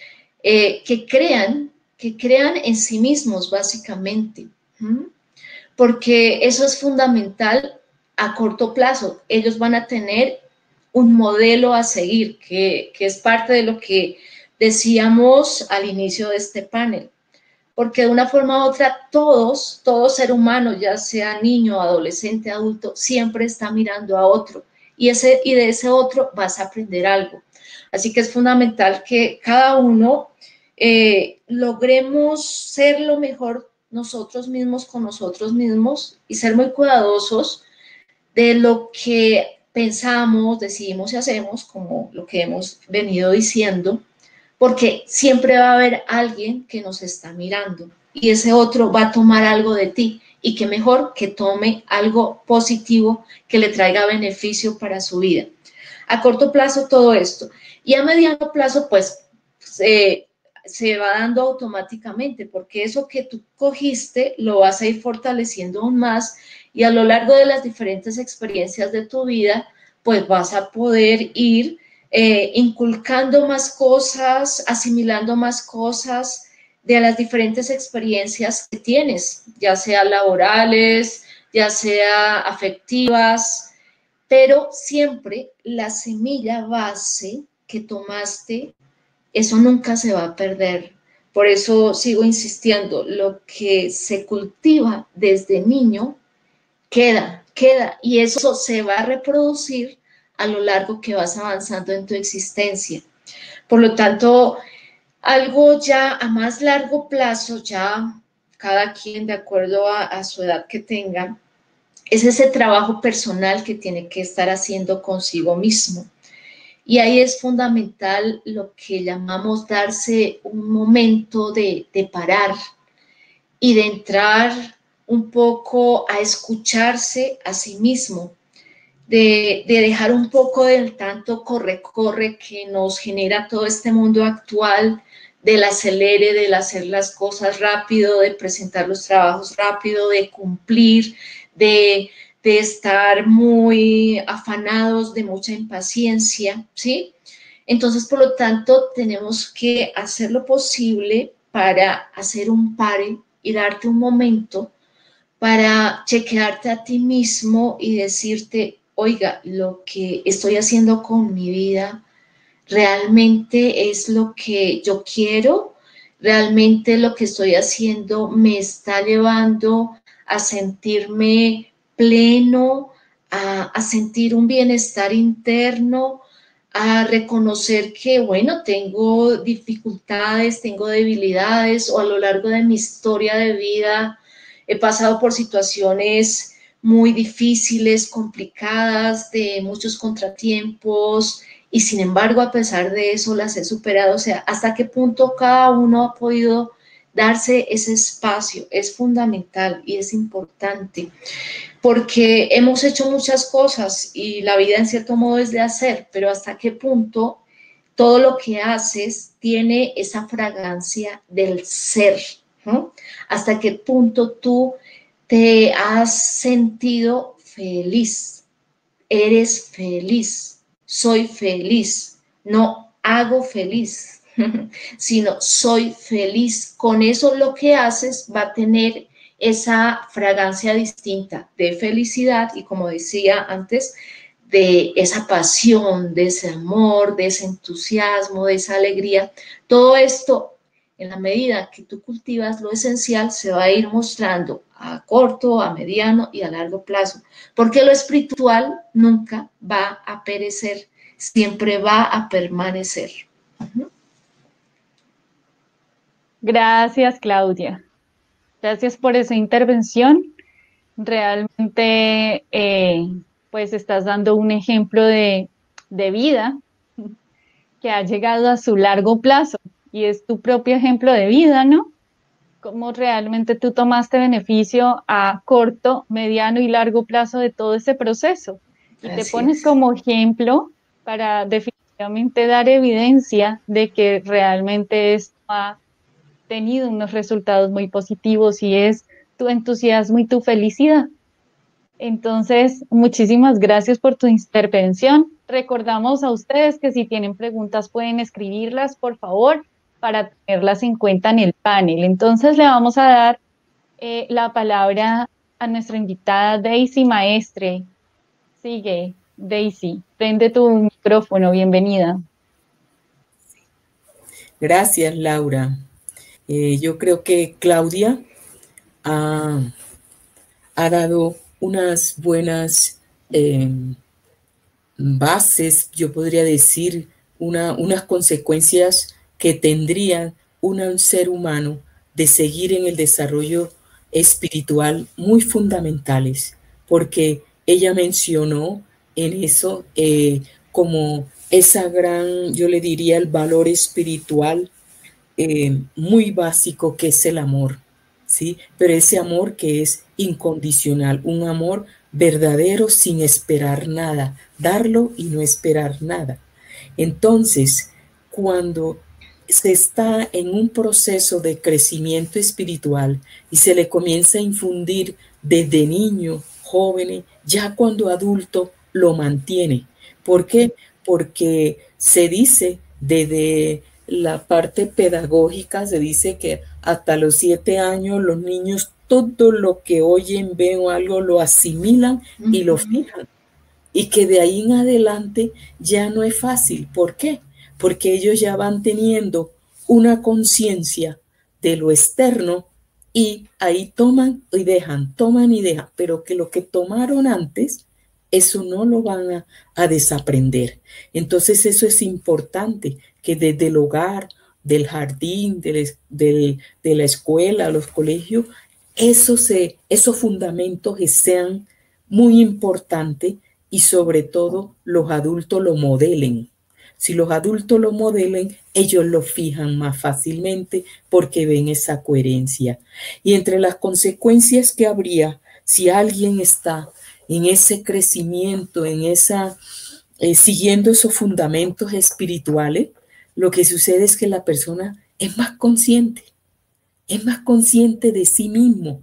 S2: eh, que crean, que crean en sí mismos básicamente, ¿sí? Porque eso es fundamental a corto plazo. Ellos van a tener un modelo a seguir, que, que es parte de lo que decíamos al inicio de este panel, porque de una forma u otra todos, todo ser humano, ya sea niño, adolescente, adulto, siempre está mirando a otro y, ese, y de ese otro vas a aprender algo. Así que es fundamental que cada uno eh, logremos ser lo mejor nosotros mismos con nosotros mismos y ser muy cuidadosos de lo que pensamos, decidimos y hacemos, como lo que hemos venido diciendo, porque siempre va a haber alguien que nos está mirando y ese otro va a tomar algo de ti y qué mejor que tome algo positivo que le traiga beneficio para su vida. A corto plazo todo esto y a mediano plazo pues eh, se va dando automáticamente porque eso que tú cogiste lo vas a ir fortaleciendo aún más y a lo largo de las diferentes experiencias de tu vida pues vas a poder ir Eh, inculcando más cosas, asimilando más cosas, de las diferentes experiencias que tienes, ya sea laborales, ya sea afectivas, pero siempre la semilla base que tomaste, eso nunca se va a perder. Por eso sigo insistiendo, lo que se cultiva desde niño queda, queda, y eso se va a reproducir a lo largo que vas avanzando en tu existencia. Por lo tanto, algo ya a más largo plazo, ya cada quien de acuerdo a, a su edad que tenga, es ese trabajo personal que tiene que estar haciendo consigo mismo. Y ahí es fundamental lo que llamamos darse un momento de, de parar y de entrar un poco a escucharse a sí mismo, de, de dejar un poco del tanto corre-corre que nos genera todo este mundo actual, del acelere, del hacer las cosas rápido, de presentar los trabajos rápido, de cumplir, de, de estar muy afanados, de mucha impaciencia, ¿sí? Entonces, por lo tanto, tenemos que hacer lo posible para hacer un pare y darte un momento para chequearte a ti mismo y decirte, oiga, lo que estoy haciendo con mi vida realmente es lo que yo quiero, realmente lo que estoy haciendo me está llevando a sentirme pleno, a, a sentir un bienestar interno, a reconocer que, bueno, tengo dificultades, tengo debilidades, o a lo largo de mi historia de vida he pasado por situaciones muy difíciles, complicadas, de muchos contratiempos, y sin embargo, a pesar de eso, las he superado. O sea, hasta qué punto cada uno ha podido darse ese espacio es fundamental y es importante, porque hemos hecho muchas cosas y la vida en cierto modo es de hacer, pero hasta qué punto todo lo que haces tiene esa fragancia del ser, ¿no? Hasta qué punto tú te has sentido feliz, eres feliz, soy feliz, no hago feliz, sino soy feliz. Con eso lo que haces va a tener esa fragancia distinta de felicidad y, como decía antes, de esa pasión, de ese amor, de ese entusiasmo, de esa alegría. Todo esto, en la medida que tú cultivas lo esencial, se va a ir mostrando a corto, a mediano y a largo plazo, porque lo espiritual nunca va a perecer, siempre va a permanecer. Uh-huh.
S1: Gracias, Claudia. Gracias por esa intervención. Realmente, eh, pues estás dando un ejemplo de, de vida que ha llegado a su largo plazo y es tu propio ejemplo de vida, ¿no? Cómo realmente tú tomaste beneficio a corto, mediano y largo plazo de todo ese proceso. Y te pones como ejemplo para definitivamente dar evidencia de que realmente esto ha tenido unos resultados muy positivos y es tu entusiasmo y tu felicidad. Entonces, muchísimas gracias por tu intervención. Recordamos a ustedes que si tienen preguntas pueden escribirlas, por favor, para tenerlas en cuenta en el panel. Entonces, le vamos a dar eh, la palabra a nuestra invitada Daisy Maestre. Sigue, Daisy. Prende tu micrófono. Bienvenida.
S3: Gracias, Laura. Eh, yo creo que Claudia ha, ha dado unas buenas eh, bases, yo podría decir, una, unas consecuencias que tendría una, un ser humano de seguir en el desarrollo espiritual muy fundamentales, porque ella mencionó en eso eh, como esa gran, yo le diría, el valor espiritual eh, muy básico que es el amor, ¿sí? Pero ese amor que es incondicional, un amor verdadero sin esperar nada, darlo y no esperar nada. Entonces, cuando se está en un proceso de crecimiento espiritual y se le comienza a infundir desde niño, joven, ya cuando adulto lo mantiene. ¿Por qué? Porque se dice desde la parte pedagógica se dice que hasta los siete años los niños todo lo que oyen, ven o algo lo asimilan y lo fijan. Y que de ahí en adelante ya no es fácil. ¿Por qué? Porque ellos ya van teniendo una conciencia de lo externo y ahí toman y dejan, toman y dejan, pero que lo que tomaron antes, eso no lo van a, a desaprender. Entonces eso es importante, que desde el hogar, del jardín, del, del, de la escuela, los colegios, eso se, esos fundamentos sean muy importantes y sobre todo los adultos lo modelen. Si los adultos lo modelen, ellos lo fijan más fácilmente porque ven esa coherencia. Y entre las consecuencias que habría si alguien está en ese crecimiento, en esa, eh, siguiendo esos fundamentos espirituales, lo que sucede es que la persona es más consciente, es más consciente de sí mismo,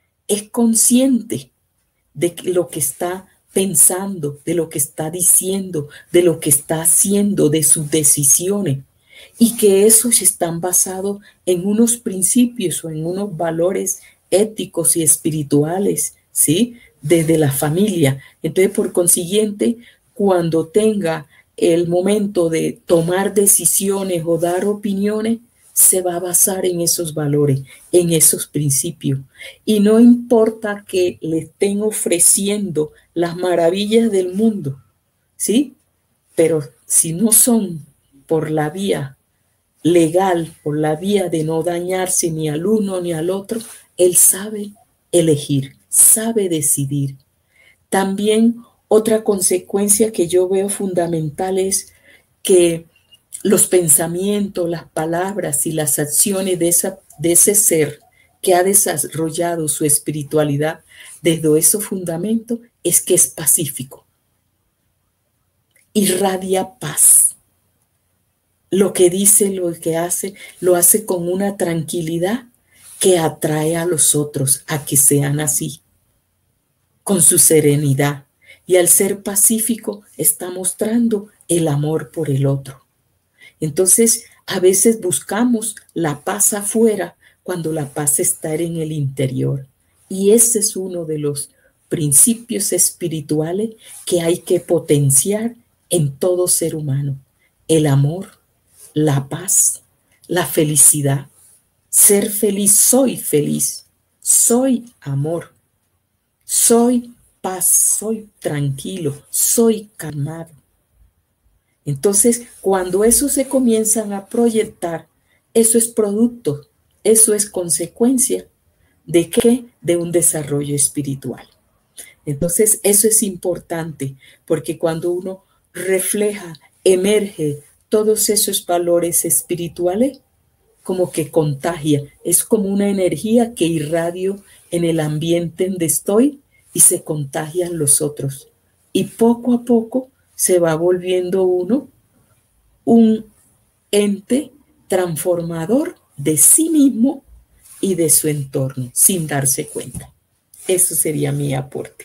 S3: es consciente de lo que está pensando, de lo que está diciendo, de lo que está haciendo, de sus decisiones, y que esos están basados en unos principios o en unos valores éticos y espirituales, ¿sí? Desde la familia. Entonces, por consiguiente, cuando tenga el momento de tomar decisiones o dar opiniones, se va a basar en esos valores, en esos principios. Y no importa que le estén ofreciendo las maravillas del mundo, ¿sí? Pero si no son por la vía legal, por la vía de no dañarse ni al uno ni al otro, él sabe elegir, sabe decidir. También otra consecuencia que yo veo fundamental es que los pensamientos, las palabras y las acciones de, esa, de ese ser que ha desarrollado su espiritualidad desde esos fundamentos es que es pacífico, irradia paz. Lo que dice, lo que hace, lo hace con una tranquilidad que atrae a los otros a que sean así, con su serenidad. Y al ser pacífico está mostrando el amor por el otro. Entonces, a veces buscamos la paz afuera cuando la paz está en el interior. Y ese es uno de los principios espirituales que hay que potenciar en todo ser humano. El amor, la paz, la felicidad. Ser feliz, soy feliz, soy amor, soy paz, soy tranquilo, soy calmado. Entonces, cuando eso se comienzan a proyectar, eso es producto, eso es consecuencia de qué? De un desarrollo espiritual. Entonces, eso es importante porque cuando uno refleja, emerge todos esos valores espirituales, como que contagia, es como una energía que irradio en el ambiente donde estoy y se contagian los otros. Y poco a poco se va volviendo uno un ente transformador de sí mismo y de su entorno, sin darse cuenta. Eso sería mi aporte.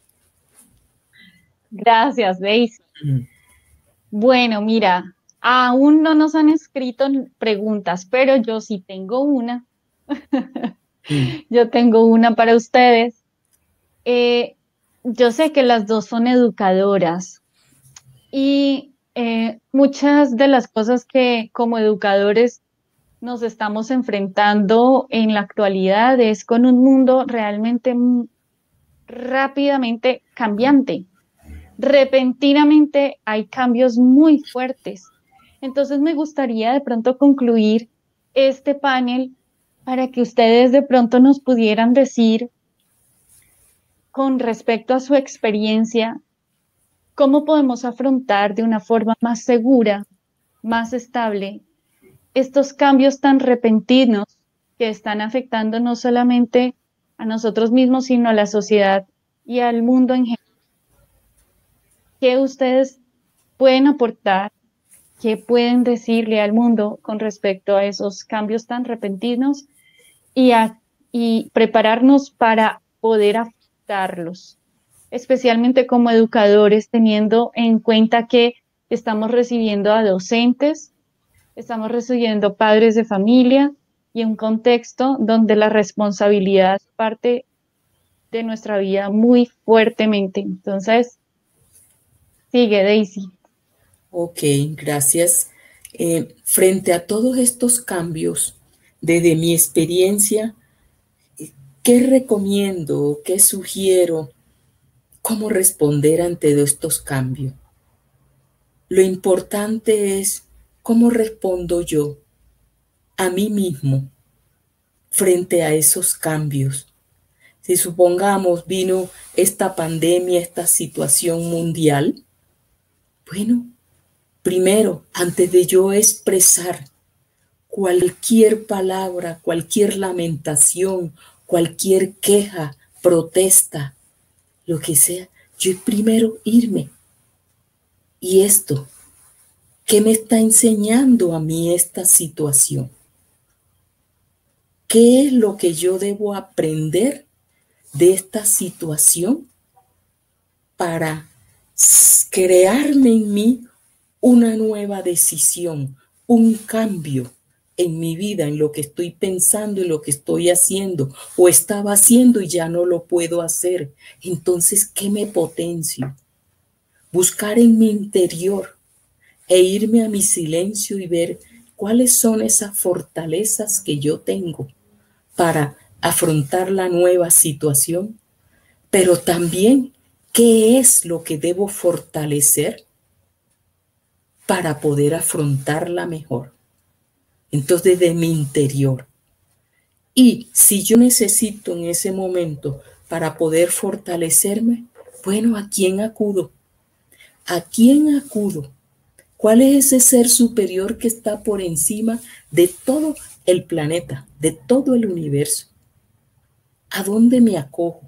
S1: Gracias, Daisy. Mm. Bueno, mira, aún no nos han escrito preguntas, pero yo sí tengo una. mm. Yo tengo una para ustedes. Eh, yo sé que las dos son educadoras y eh, muchas de las cosas que como educadores nos estamos enfrentando en la actualidad es con un mundo realmente rápidamente cambiante. Repentinamente hay cambios muy fuertes. Entonces me gustaría de pronto concluir este panel para que ustedes de pronto nos pudieran decir con respecto a su experiencia, cómo podemos afrontar de una forma más segura, más estable, estos cambios tan repentinos que están afectando no solamente a nosotros mismos, sino a la sociedad y al mundo en general. ¿Qué ustedes pueden aportar? ¿Qué pueden decirle al mundo con respecto a esos cambios tan repentinos y, a, y prepararnos para poder afrontarlos? Especialmente como educadores, teniendo en cuenta que estamos recibiendo a docentes Estamos recibiendo padres de familia y un contexto donde la responsabilidad es parte de nuestra vida muy fuertemente. Entonces, sigue, Daisy.
S3: Ok, gracias. Eh, frente a todos estos cambios, desde mi experiencia, ¿qué recomiendo, qué sugiero, cómo responder ante estos cambios? Lo importante es cómo respondo yo a mí mismo frente a esos cambios. Si supongamos vino esta pandemia, esta situación mundial, bueno, primero, antes de yo expresar cualquier palabra, cualquier lamentación, cualquier queja, protesta, lo que sea, yo primero irme. ¿Y esto? ¿Qué me está enseñando a mí esta situación? ¿Qué es lo que yo debo aprender de esta situación para crearme en mí una nueva decisión, un cambio en mi vida, en lo que estoy pensando, en lo que estoy haciendo o estaba haciendo y ya no lo puedo hacer? Entonces, ¿qué me potencio? Buscar en mi interior e irme a mi silencio y ver cuáles son esas fortalezas que yo tengo para afrontar la nueva situación, pero también qué es lo que debo fortalecer para poder afrontarla mejor. Entonces, de mi interior. Y si yo necesito en ese momento para poder fortalecerme, bueno, ¿a quién acudo? ¿A quién acudo? ¿Cuál es ese ser superior que está por encima de todo el planeta, de todo el universo? ¿A dónde me acojo?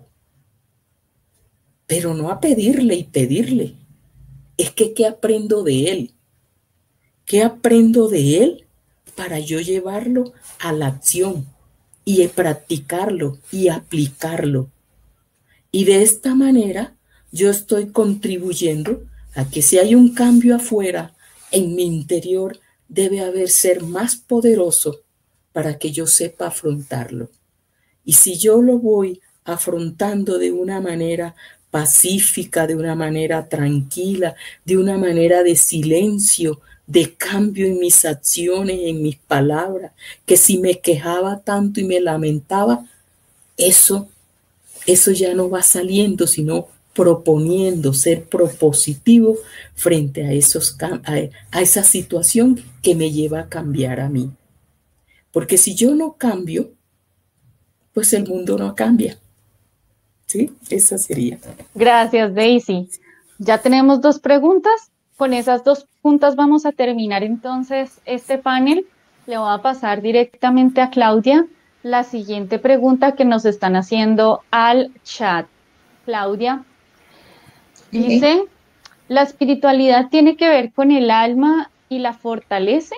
S3: Pero no a pedirle y pedirle. Es que ¿qué aprendo de él? ¿Qué aprendo de él para yo llevarlo a la acción y practicarlo y aplicarlo? Y de esta manera yo estoy contribuyendo a que si hay un cambio afuera, en mi interior debe haber ser más poderoso para que yo sepa afrontarlo. Y si yo lo voy afrontando de una manera pacífica, de una manera tranquila, de una manera de silencio, de cambio en mis acciones, en mis palabras, que si me quejaba tanto y me lamentaba, eso, eso ya no va saliendo, sino proponiendo, ser propositivo frente a, esos, a, a esa situación que me lleva a cambiar a mí. Porque si yo no cambio, pues el mundo no cambia. ¿Sí? Esa sería.
S1: Gracias, Daisy. Ya tenemos dos preguntas. Con esas dos preguntas vamos a terminar entonces este panel. Le voy a pasar directamente a Claudia la siguiente pregunta que nos están haciendo al chat. Claudia dice, okay. ¿La espiritualidad tiene que ver con el alma y la fortalece?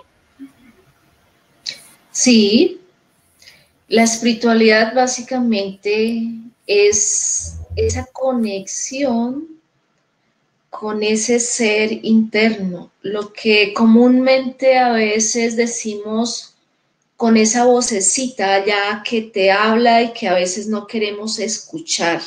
S2: Sí. La espiritualidad básicamente es esa conexión con ese ser interno, lo que comúnmente a veces decimos con esa vocecita allá que te habla y que a veces no queremos escuchar.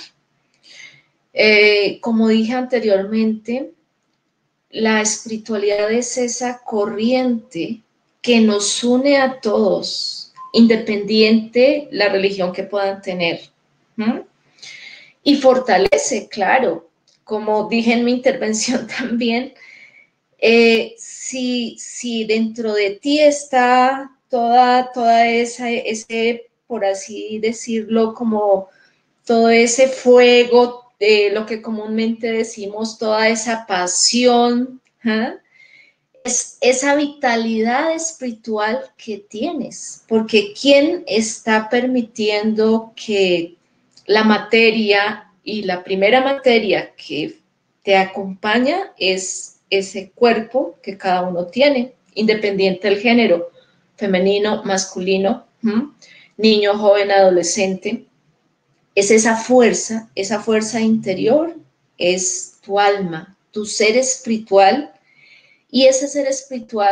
S2: Eh, como dije anteriormente, la espiritualidad es esa corriente que nos une a todos, independiente la religión que puedan tener. ¿Mm? Y fortalece, claro, como dije en mi intervención también, eh, si, si dentro de ti está toda, toda esa, ese, por así decirlo, como todo ese fuego, de lo que comúnmente decimos, toda esa pasión, ¿eh? Es esa vitalidad espiritual que tienes, porque ¿quién está permitiendo que la materia, y la primera materia que te acompaña es ese cuerpo que cada uno tiene, independiente del género, femenino, masculino, ¿hmm? niño, joven, adolescente? Es esa fuerza, esa fuerza interior, es tu alma, tu ser espiritual. Y ese ser espiritual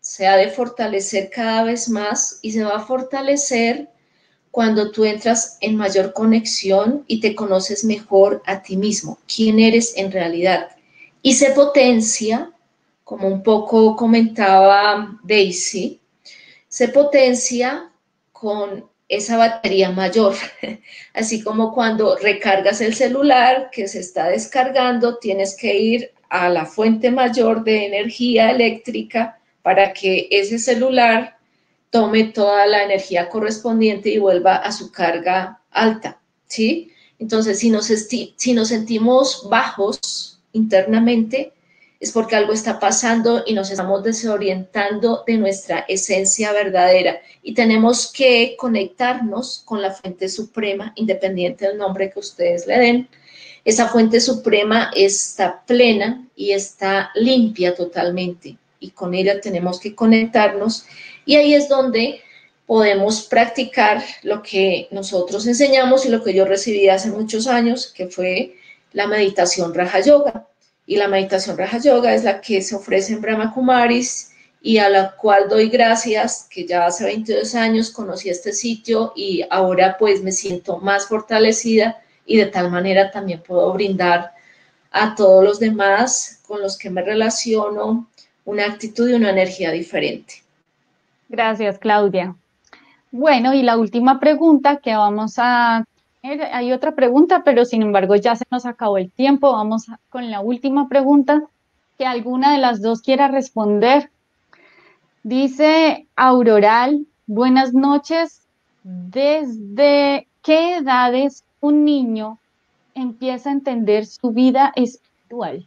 S2: se ha de fortalecer cada vez más y se va a fortalecer cuando tú entras en mayor conexión y te conoces mejor a ti mismo, quién eres en realidad. Y se potencia, como un poco comentaba Daisy, se potencia con esa batería mayor. Así como cuando recargas el celular que se está descargando, tienes que ir a la fuente mayor de energía eléctrica para que ese celular tome toda la energía correspondiente y vuelva a su carga alta, ¿sí? Entonces, si nos, si nos sentimos bajos internamente, es porque algo está pasando y nos estamos desorientando de nuestra esencia verdadera y tenemos que conectarnos con la fuente suprema, independiente del nombre que ustedes le den. Esa fuente suprema está plena y está limpia totalmente y con ella tenemos que conectarnos y ahí es donde podemos practicar lo que nosotros enseñamos y lo que yo recibí hace muchos años, que fue la meditación Raja Yoga. Y la meditación Raja Yoga es la que se ofrece en Brahma Kumaris y a la cual doy gracias, que ya hace veintidós años conocí este sitio y ahora pues me siento más fortalecida y de tal manera también puedo brindar a todos los demás con los que me relaciono una actitud y una energía diferente.
S1: Gracias, Claudia. Bueno, y la última pregunta que vamos a... Hay otra pregunta, pero sin embargo ya se nos acabó el tiempo. Vamos con la última pregunta, que alguna de las dos quiera responder. Dice Auroral, buenas noches. ¿Desde qué edades un niño empieza a entender su vida espiritual?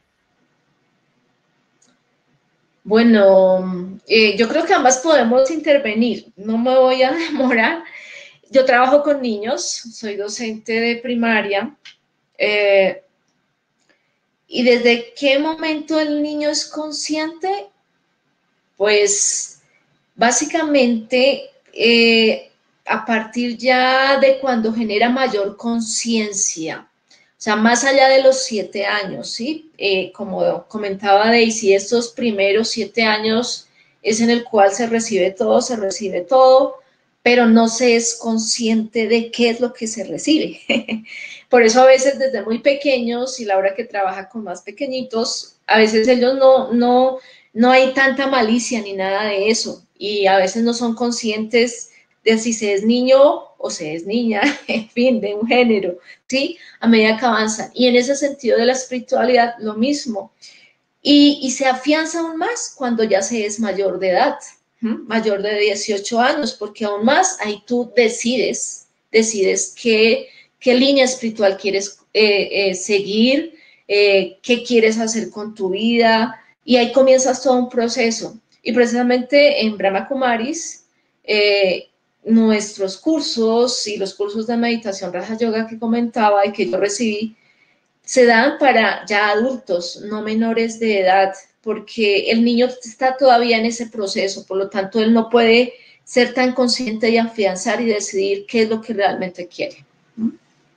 S2: Bueno, eh, yo creo que ambas podemos intervenir. No me voy a demorar. Yo trabajo con niños, soy docente de primaria. Eh, ¿Y desde qué momento el niño es consciente? Pues básicamente eh, a partir ya de cuando genera mayor conciencia. O sea, más allá de los siete años, ¿sí? Eh, como comentaba Daisy, estos primeros siete años es en el cual se recibe todo, se recibe todo, pero no se es consciente de qué es lo que se recibe. Por eso a veces desde muy pequeños, y Laura que trabaja con más pequeñitos, a veces ellos no, no, no hay tanta malicia ni nada de eso, y a veces no son conscientes de si se es niño o se es niña, en fin, de un género, ¿sí? A medida que avanzan. Y en ese sentido de la espiritualidad, lo mismo. Y, y se afianza aún más cuando ya se es mayor de edad, ¿sí? Mayor de dieciocho años, porque aún más ahí tú decides, decides qué, qué línea espiritual quieres eh, eh, seguir, eh, qué quieres hacer con tu vida, y ahí comienzas todo un proceso. Y precisamente en Brahma Kumaris, eh, nuestros cursos y los cursos de meditación Raja Yoga que comentaba y que yo recibí, se dan para ya adultos, no menores de edad, porque el niño está todavía en ese proceso, por lo tanto, él no puede ser tan consciente y afianzar y decidir qué es lo que realmente quiere. ¿Mm?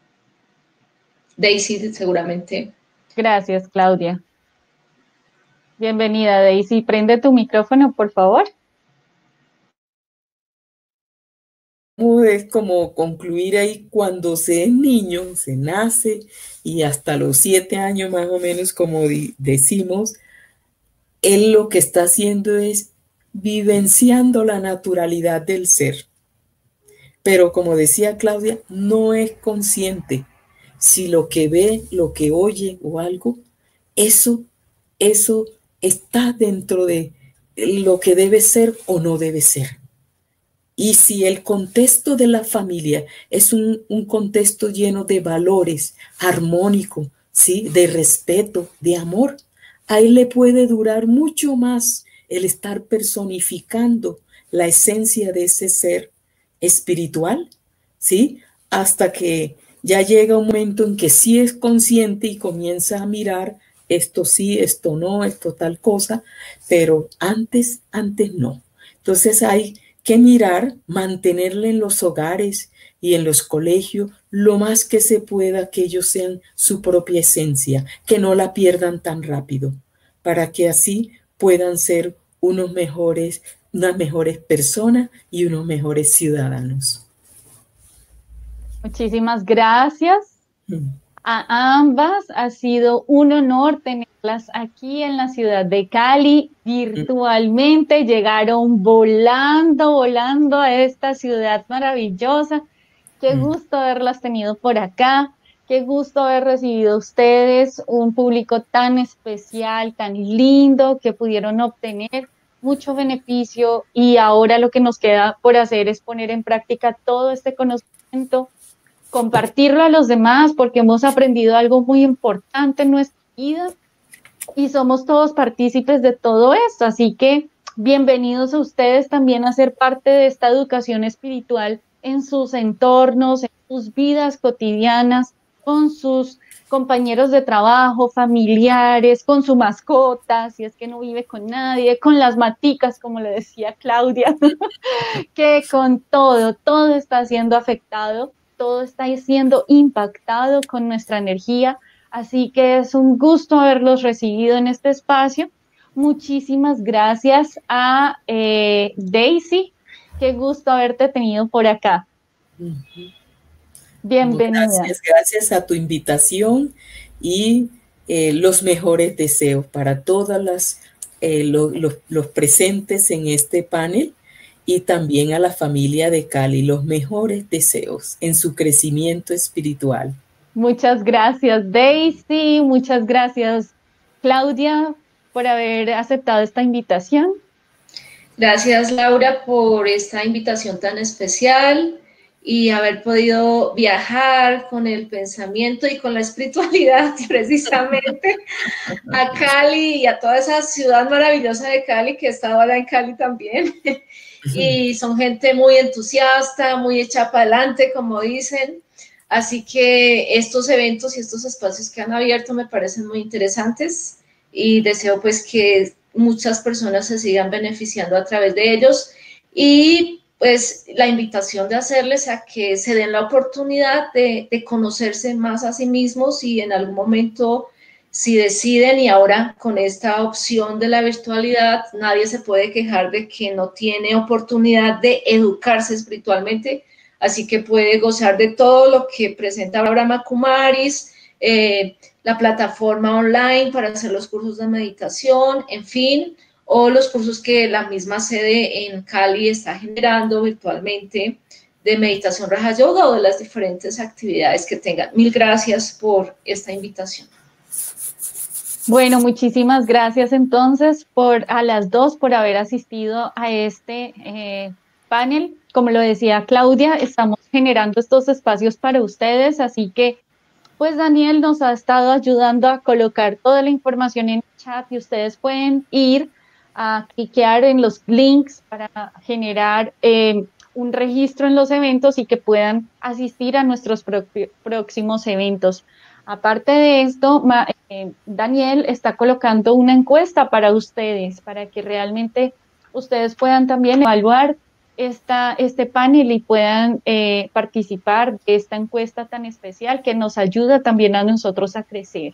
S2: Daisy, seguramente.
S1: Gracias, Claudia. Bienvenida, Daisy. Prende tu micrófono, por favor.
S3: Es como concluir ahí cuando se es niño, se nace y hasta los siete años más o menos, como decimos, él lo que está haciendo es vivenciando la naturalidad del ser. Pero como decía Claudia, no es consciente si lo que ve, lo que oye o algo, eso, eso está dentro de lo que debe ser o no debe ser. Y si el contexto de la familia es un, un contexto lleno de valores, armónico, ¿sí? De respeto, de amor, a él le puede durar mucho más el estar personificando la esencia de ese ser espiritual, ¿sí? Hasta que ya llega un momento en que sí es consciente y comienza a mirar esto sí, esto no, esto tal cosa, pero antes, antes no. Entonces hay que mirar, mantenerle en los hogares y en los colegios lo más que se pueda, que ellos sean su propia esencia, que no la pierdan tan rápido, para que así puedan ser unos mejores, unas mejores personas y unos mejores ciudadanos.
S1: Muchísimas gracias a ambas. Ha sido un honor tenerlas aquí en la ciudad de Cali virtualmente. Llegaron volando, volando a esta ciudad maravillosa. Qué gusto haberlas tenido por acá. Qué gusto haber recibido a ustedes, un público tan especial, tan lindo, que pudieron obtener mucho beneficio, y ahora lo que nos queda por hacer es poner en práctica todo este conocimiento, compartirlo a los demás, porque hemos aprendido algo muy importante en nuestra vida y somos todos partícipes de todo esto. Así que bienvenidos a ustedes también a ser parte de esta educación espiritual en sus entornos, en sus vidas cotidianas, con sus compañeros de trabajo, familiares, con su mascota, si es que no vive con nadie, con las maticas, como le decía Claudia, que con todo, todo está siendo afectado, todo está siendo impactado con nuestra energía. Así que es un gusto haberlos recibido en este espacio. Muchísimas gracias a eh, Daisy. Qué gusto haberte tenido por acá.
S3: Uh-huh.
S1: Bienvenida.
S3: Gracias, gracias a tu invitación y eh, los mejores deseos para todas las eh, lo, lo, los presentes en este panel, y también a la familia de Cali, los mejores deseos en su crecimiento espiritual.
S1: Muchas gracias, Daisy. Muchas gracias, Claudia, por haber aceptado esta invitación.
S2: Gracias, Laura, por esta invitación tan especial y haber podido viajar con el pensamiento y con la espiritualidad precisamente a Cali y a toda esa ciudad maravillosa de Cali, que he estado allá en Cali también. Y son gente muy entusiasta, muy hecha para adelante, como dicen. Así que estos eventos y estos espacios que han abierto me parecen muy interesantes y deseo pues que muchas personas se sigan beneficiando a través de ellos, y pues la invitación de hacerles a que se den la oportunidad de, de conocerse más a sí mismos, y en algún momento, si deciden, y ahora con esta opción de la virtualidad, nadie se puede quejar de que no tiene oportunidad de educarse espiritualmente, así que puede gozar de todo lo que presenta Brahma Kumaris, eh, la plataforma online para hacer los cursos de meditación, en fin, o los cursos que la misma sede en Cali está generando virtualmente de meditación Raja Yoga, o de las diferentes actividades que tengan. Mil gracias por esta invitación.
S1: Bueno, muchísimas gracias entonces por a las dos por haber asistido a este eh, panel. Como lo decía Claudia, estamos generando estos espacios para ustedes, así que pues Daniel nos ha estado ayudando a colocar toda la información en el chat, y ustedes pueden ir a cliquear en los links para generar eh, un registro en los eventos y que puedan asistir a nuestros pro próximos eventos. Aparte de esto, eh, Daniel está colocando una encuesta para ustedes, para que realmente ustedes puedan también evaluar Esta, este panel y puedan eh, participar de esta encuesta tan especial que nos ayuda también a nosotros a crecer.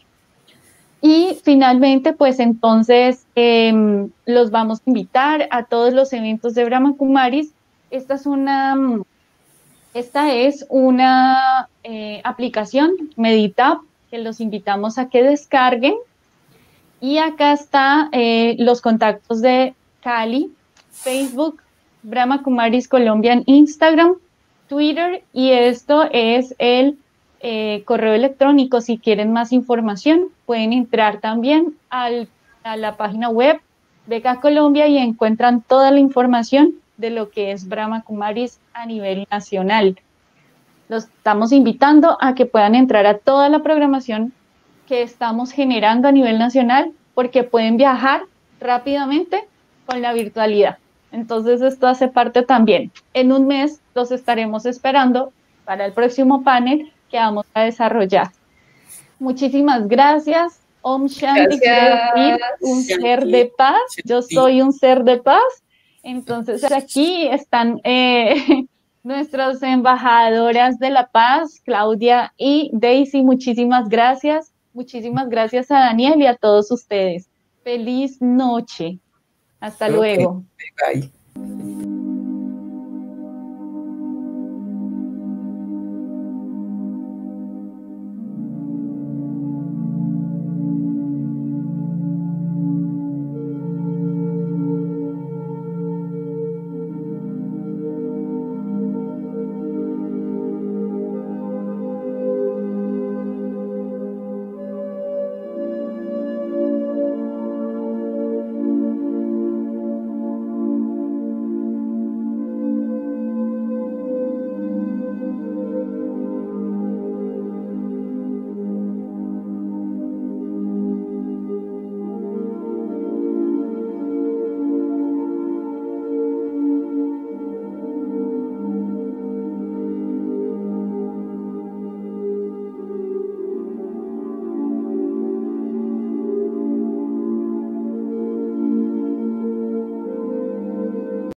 S1: Y finalmente, pues entonces eh, los vamos a invitar a todos los eventos de Brahma Kumaris. Esta es una, esta es una eh, aplicación, Meditab, que los invitamos a que descarguen. Y acá está eh, los contactos de Cali, Facebook, Brahma Kumaris Colombia en Instagram, Twitter, y esto es el eh, correo electrónico. Si quieren más información, pueden entrar también al, a la página web de Beca Colombia y encuentran toda la información de lo que es Brahma Kumaris a nivel nacional. Los estamos invitando a que puedan entrar a toda la programación que estamos generando a nivel nacional, porque pueden viajar rápidamente con la virtualidad. Entonces esto hace parte también. En un mes los estaremos esperando para el próximo panel que vamos a desarrollar. Muchísimas gracias. Om Shanti quiere decir un ser de paz. Yo soy un ser de paz. Entonces aquí están eh, nuestras embajadoras de la paz, Claudia y Daisy. Muchísimas gracias. Muchísimas gracias a Daniel y a todos ustedes. Feliz noche. Hasta luego.
S3: Okay. Bye.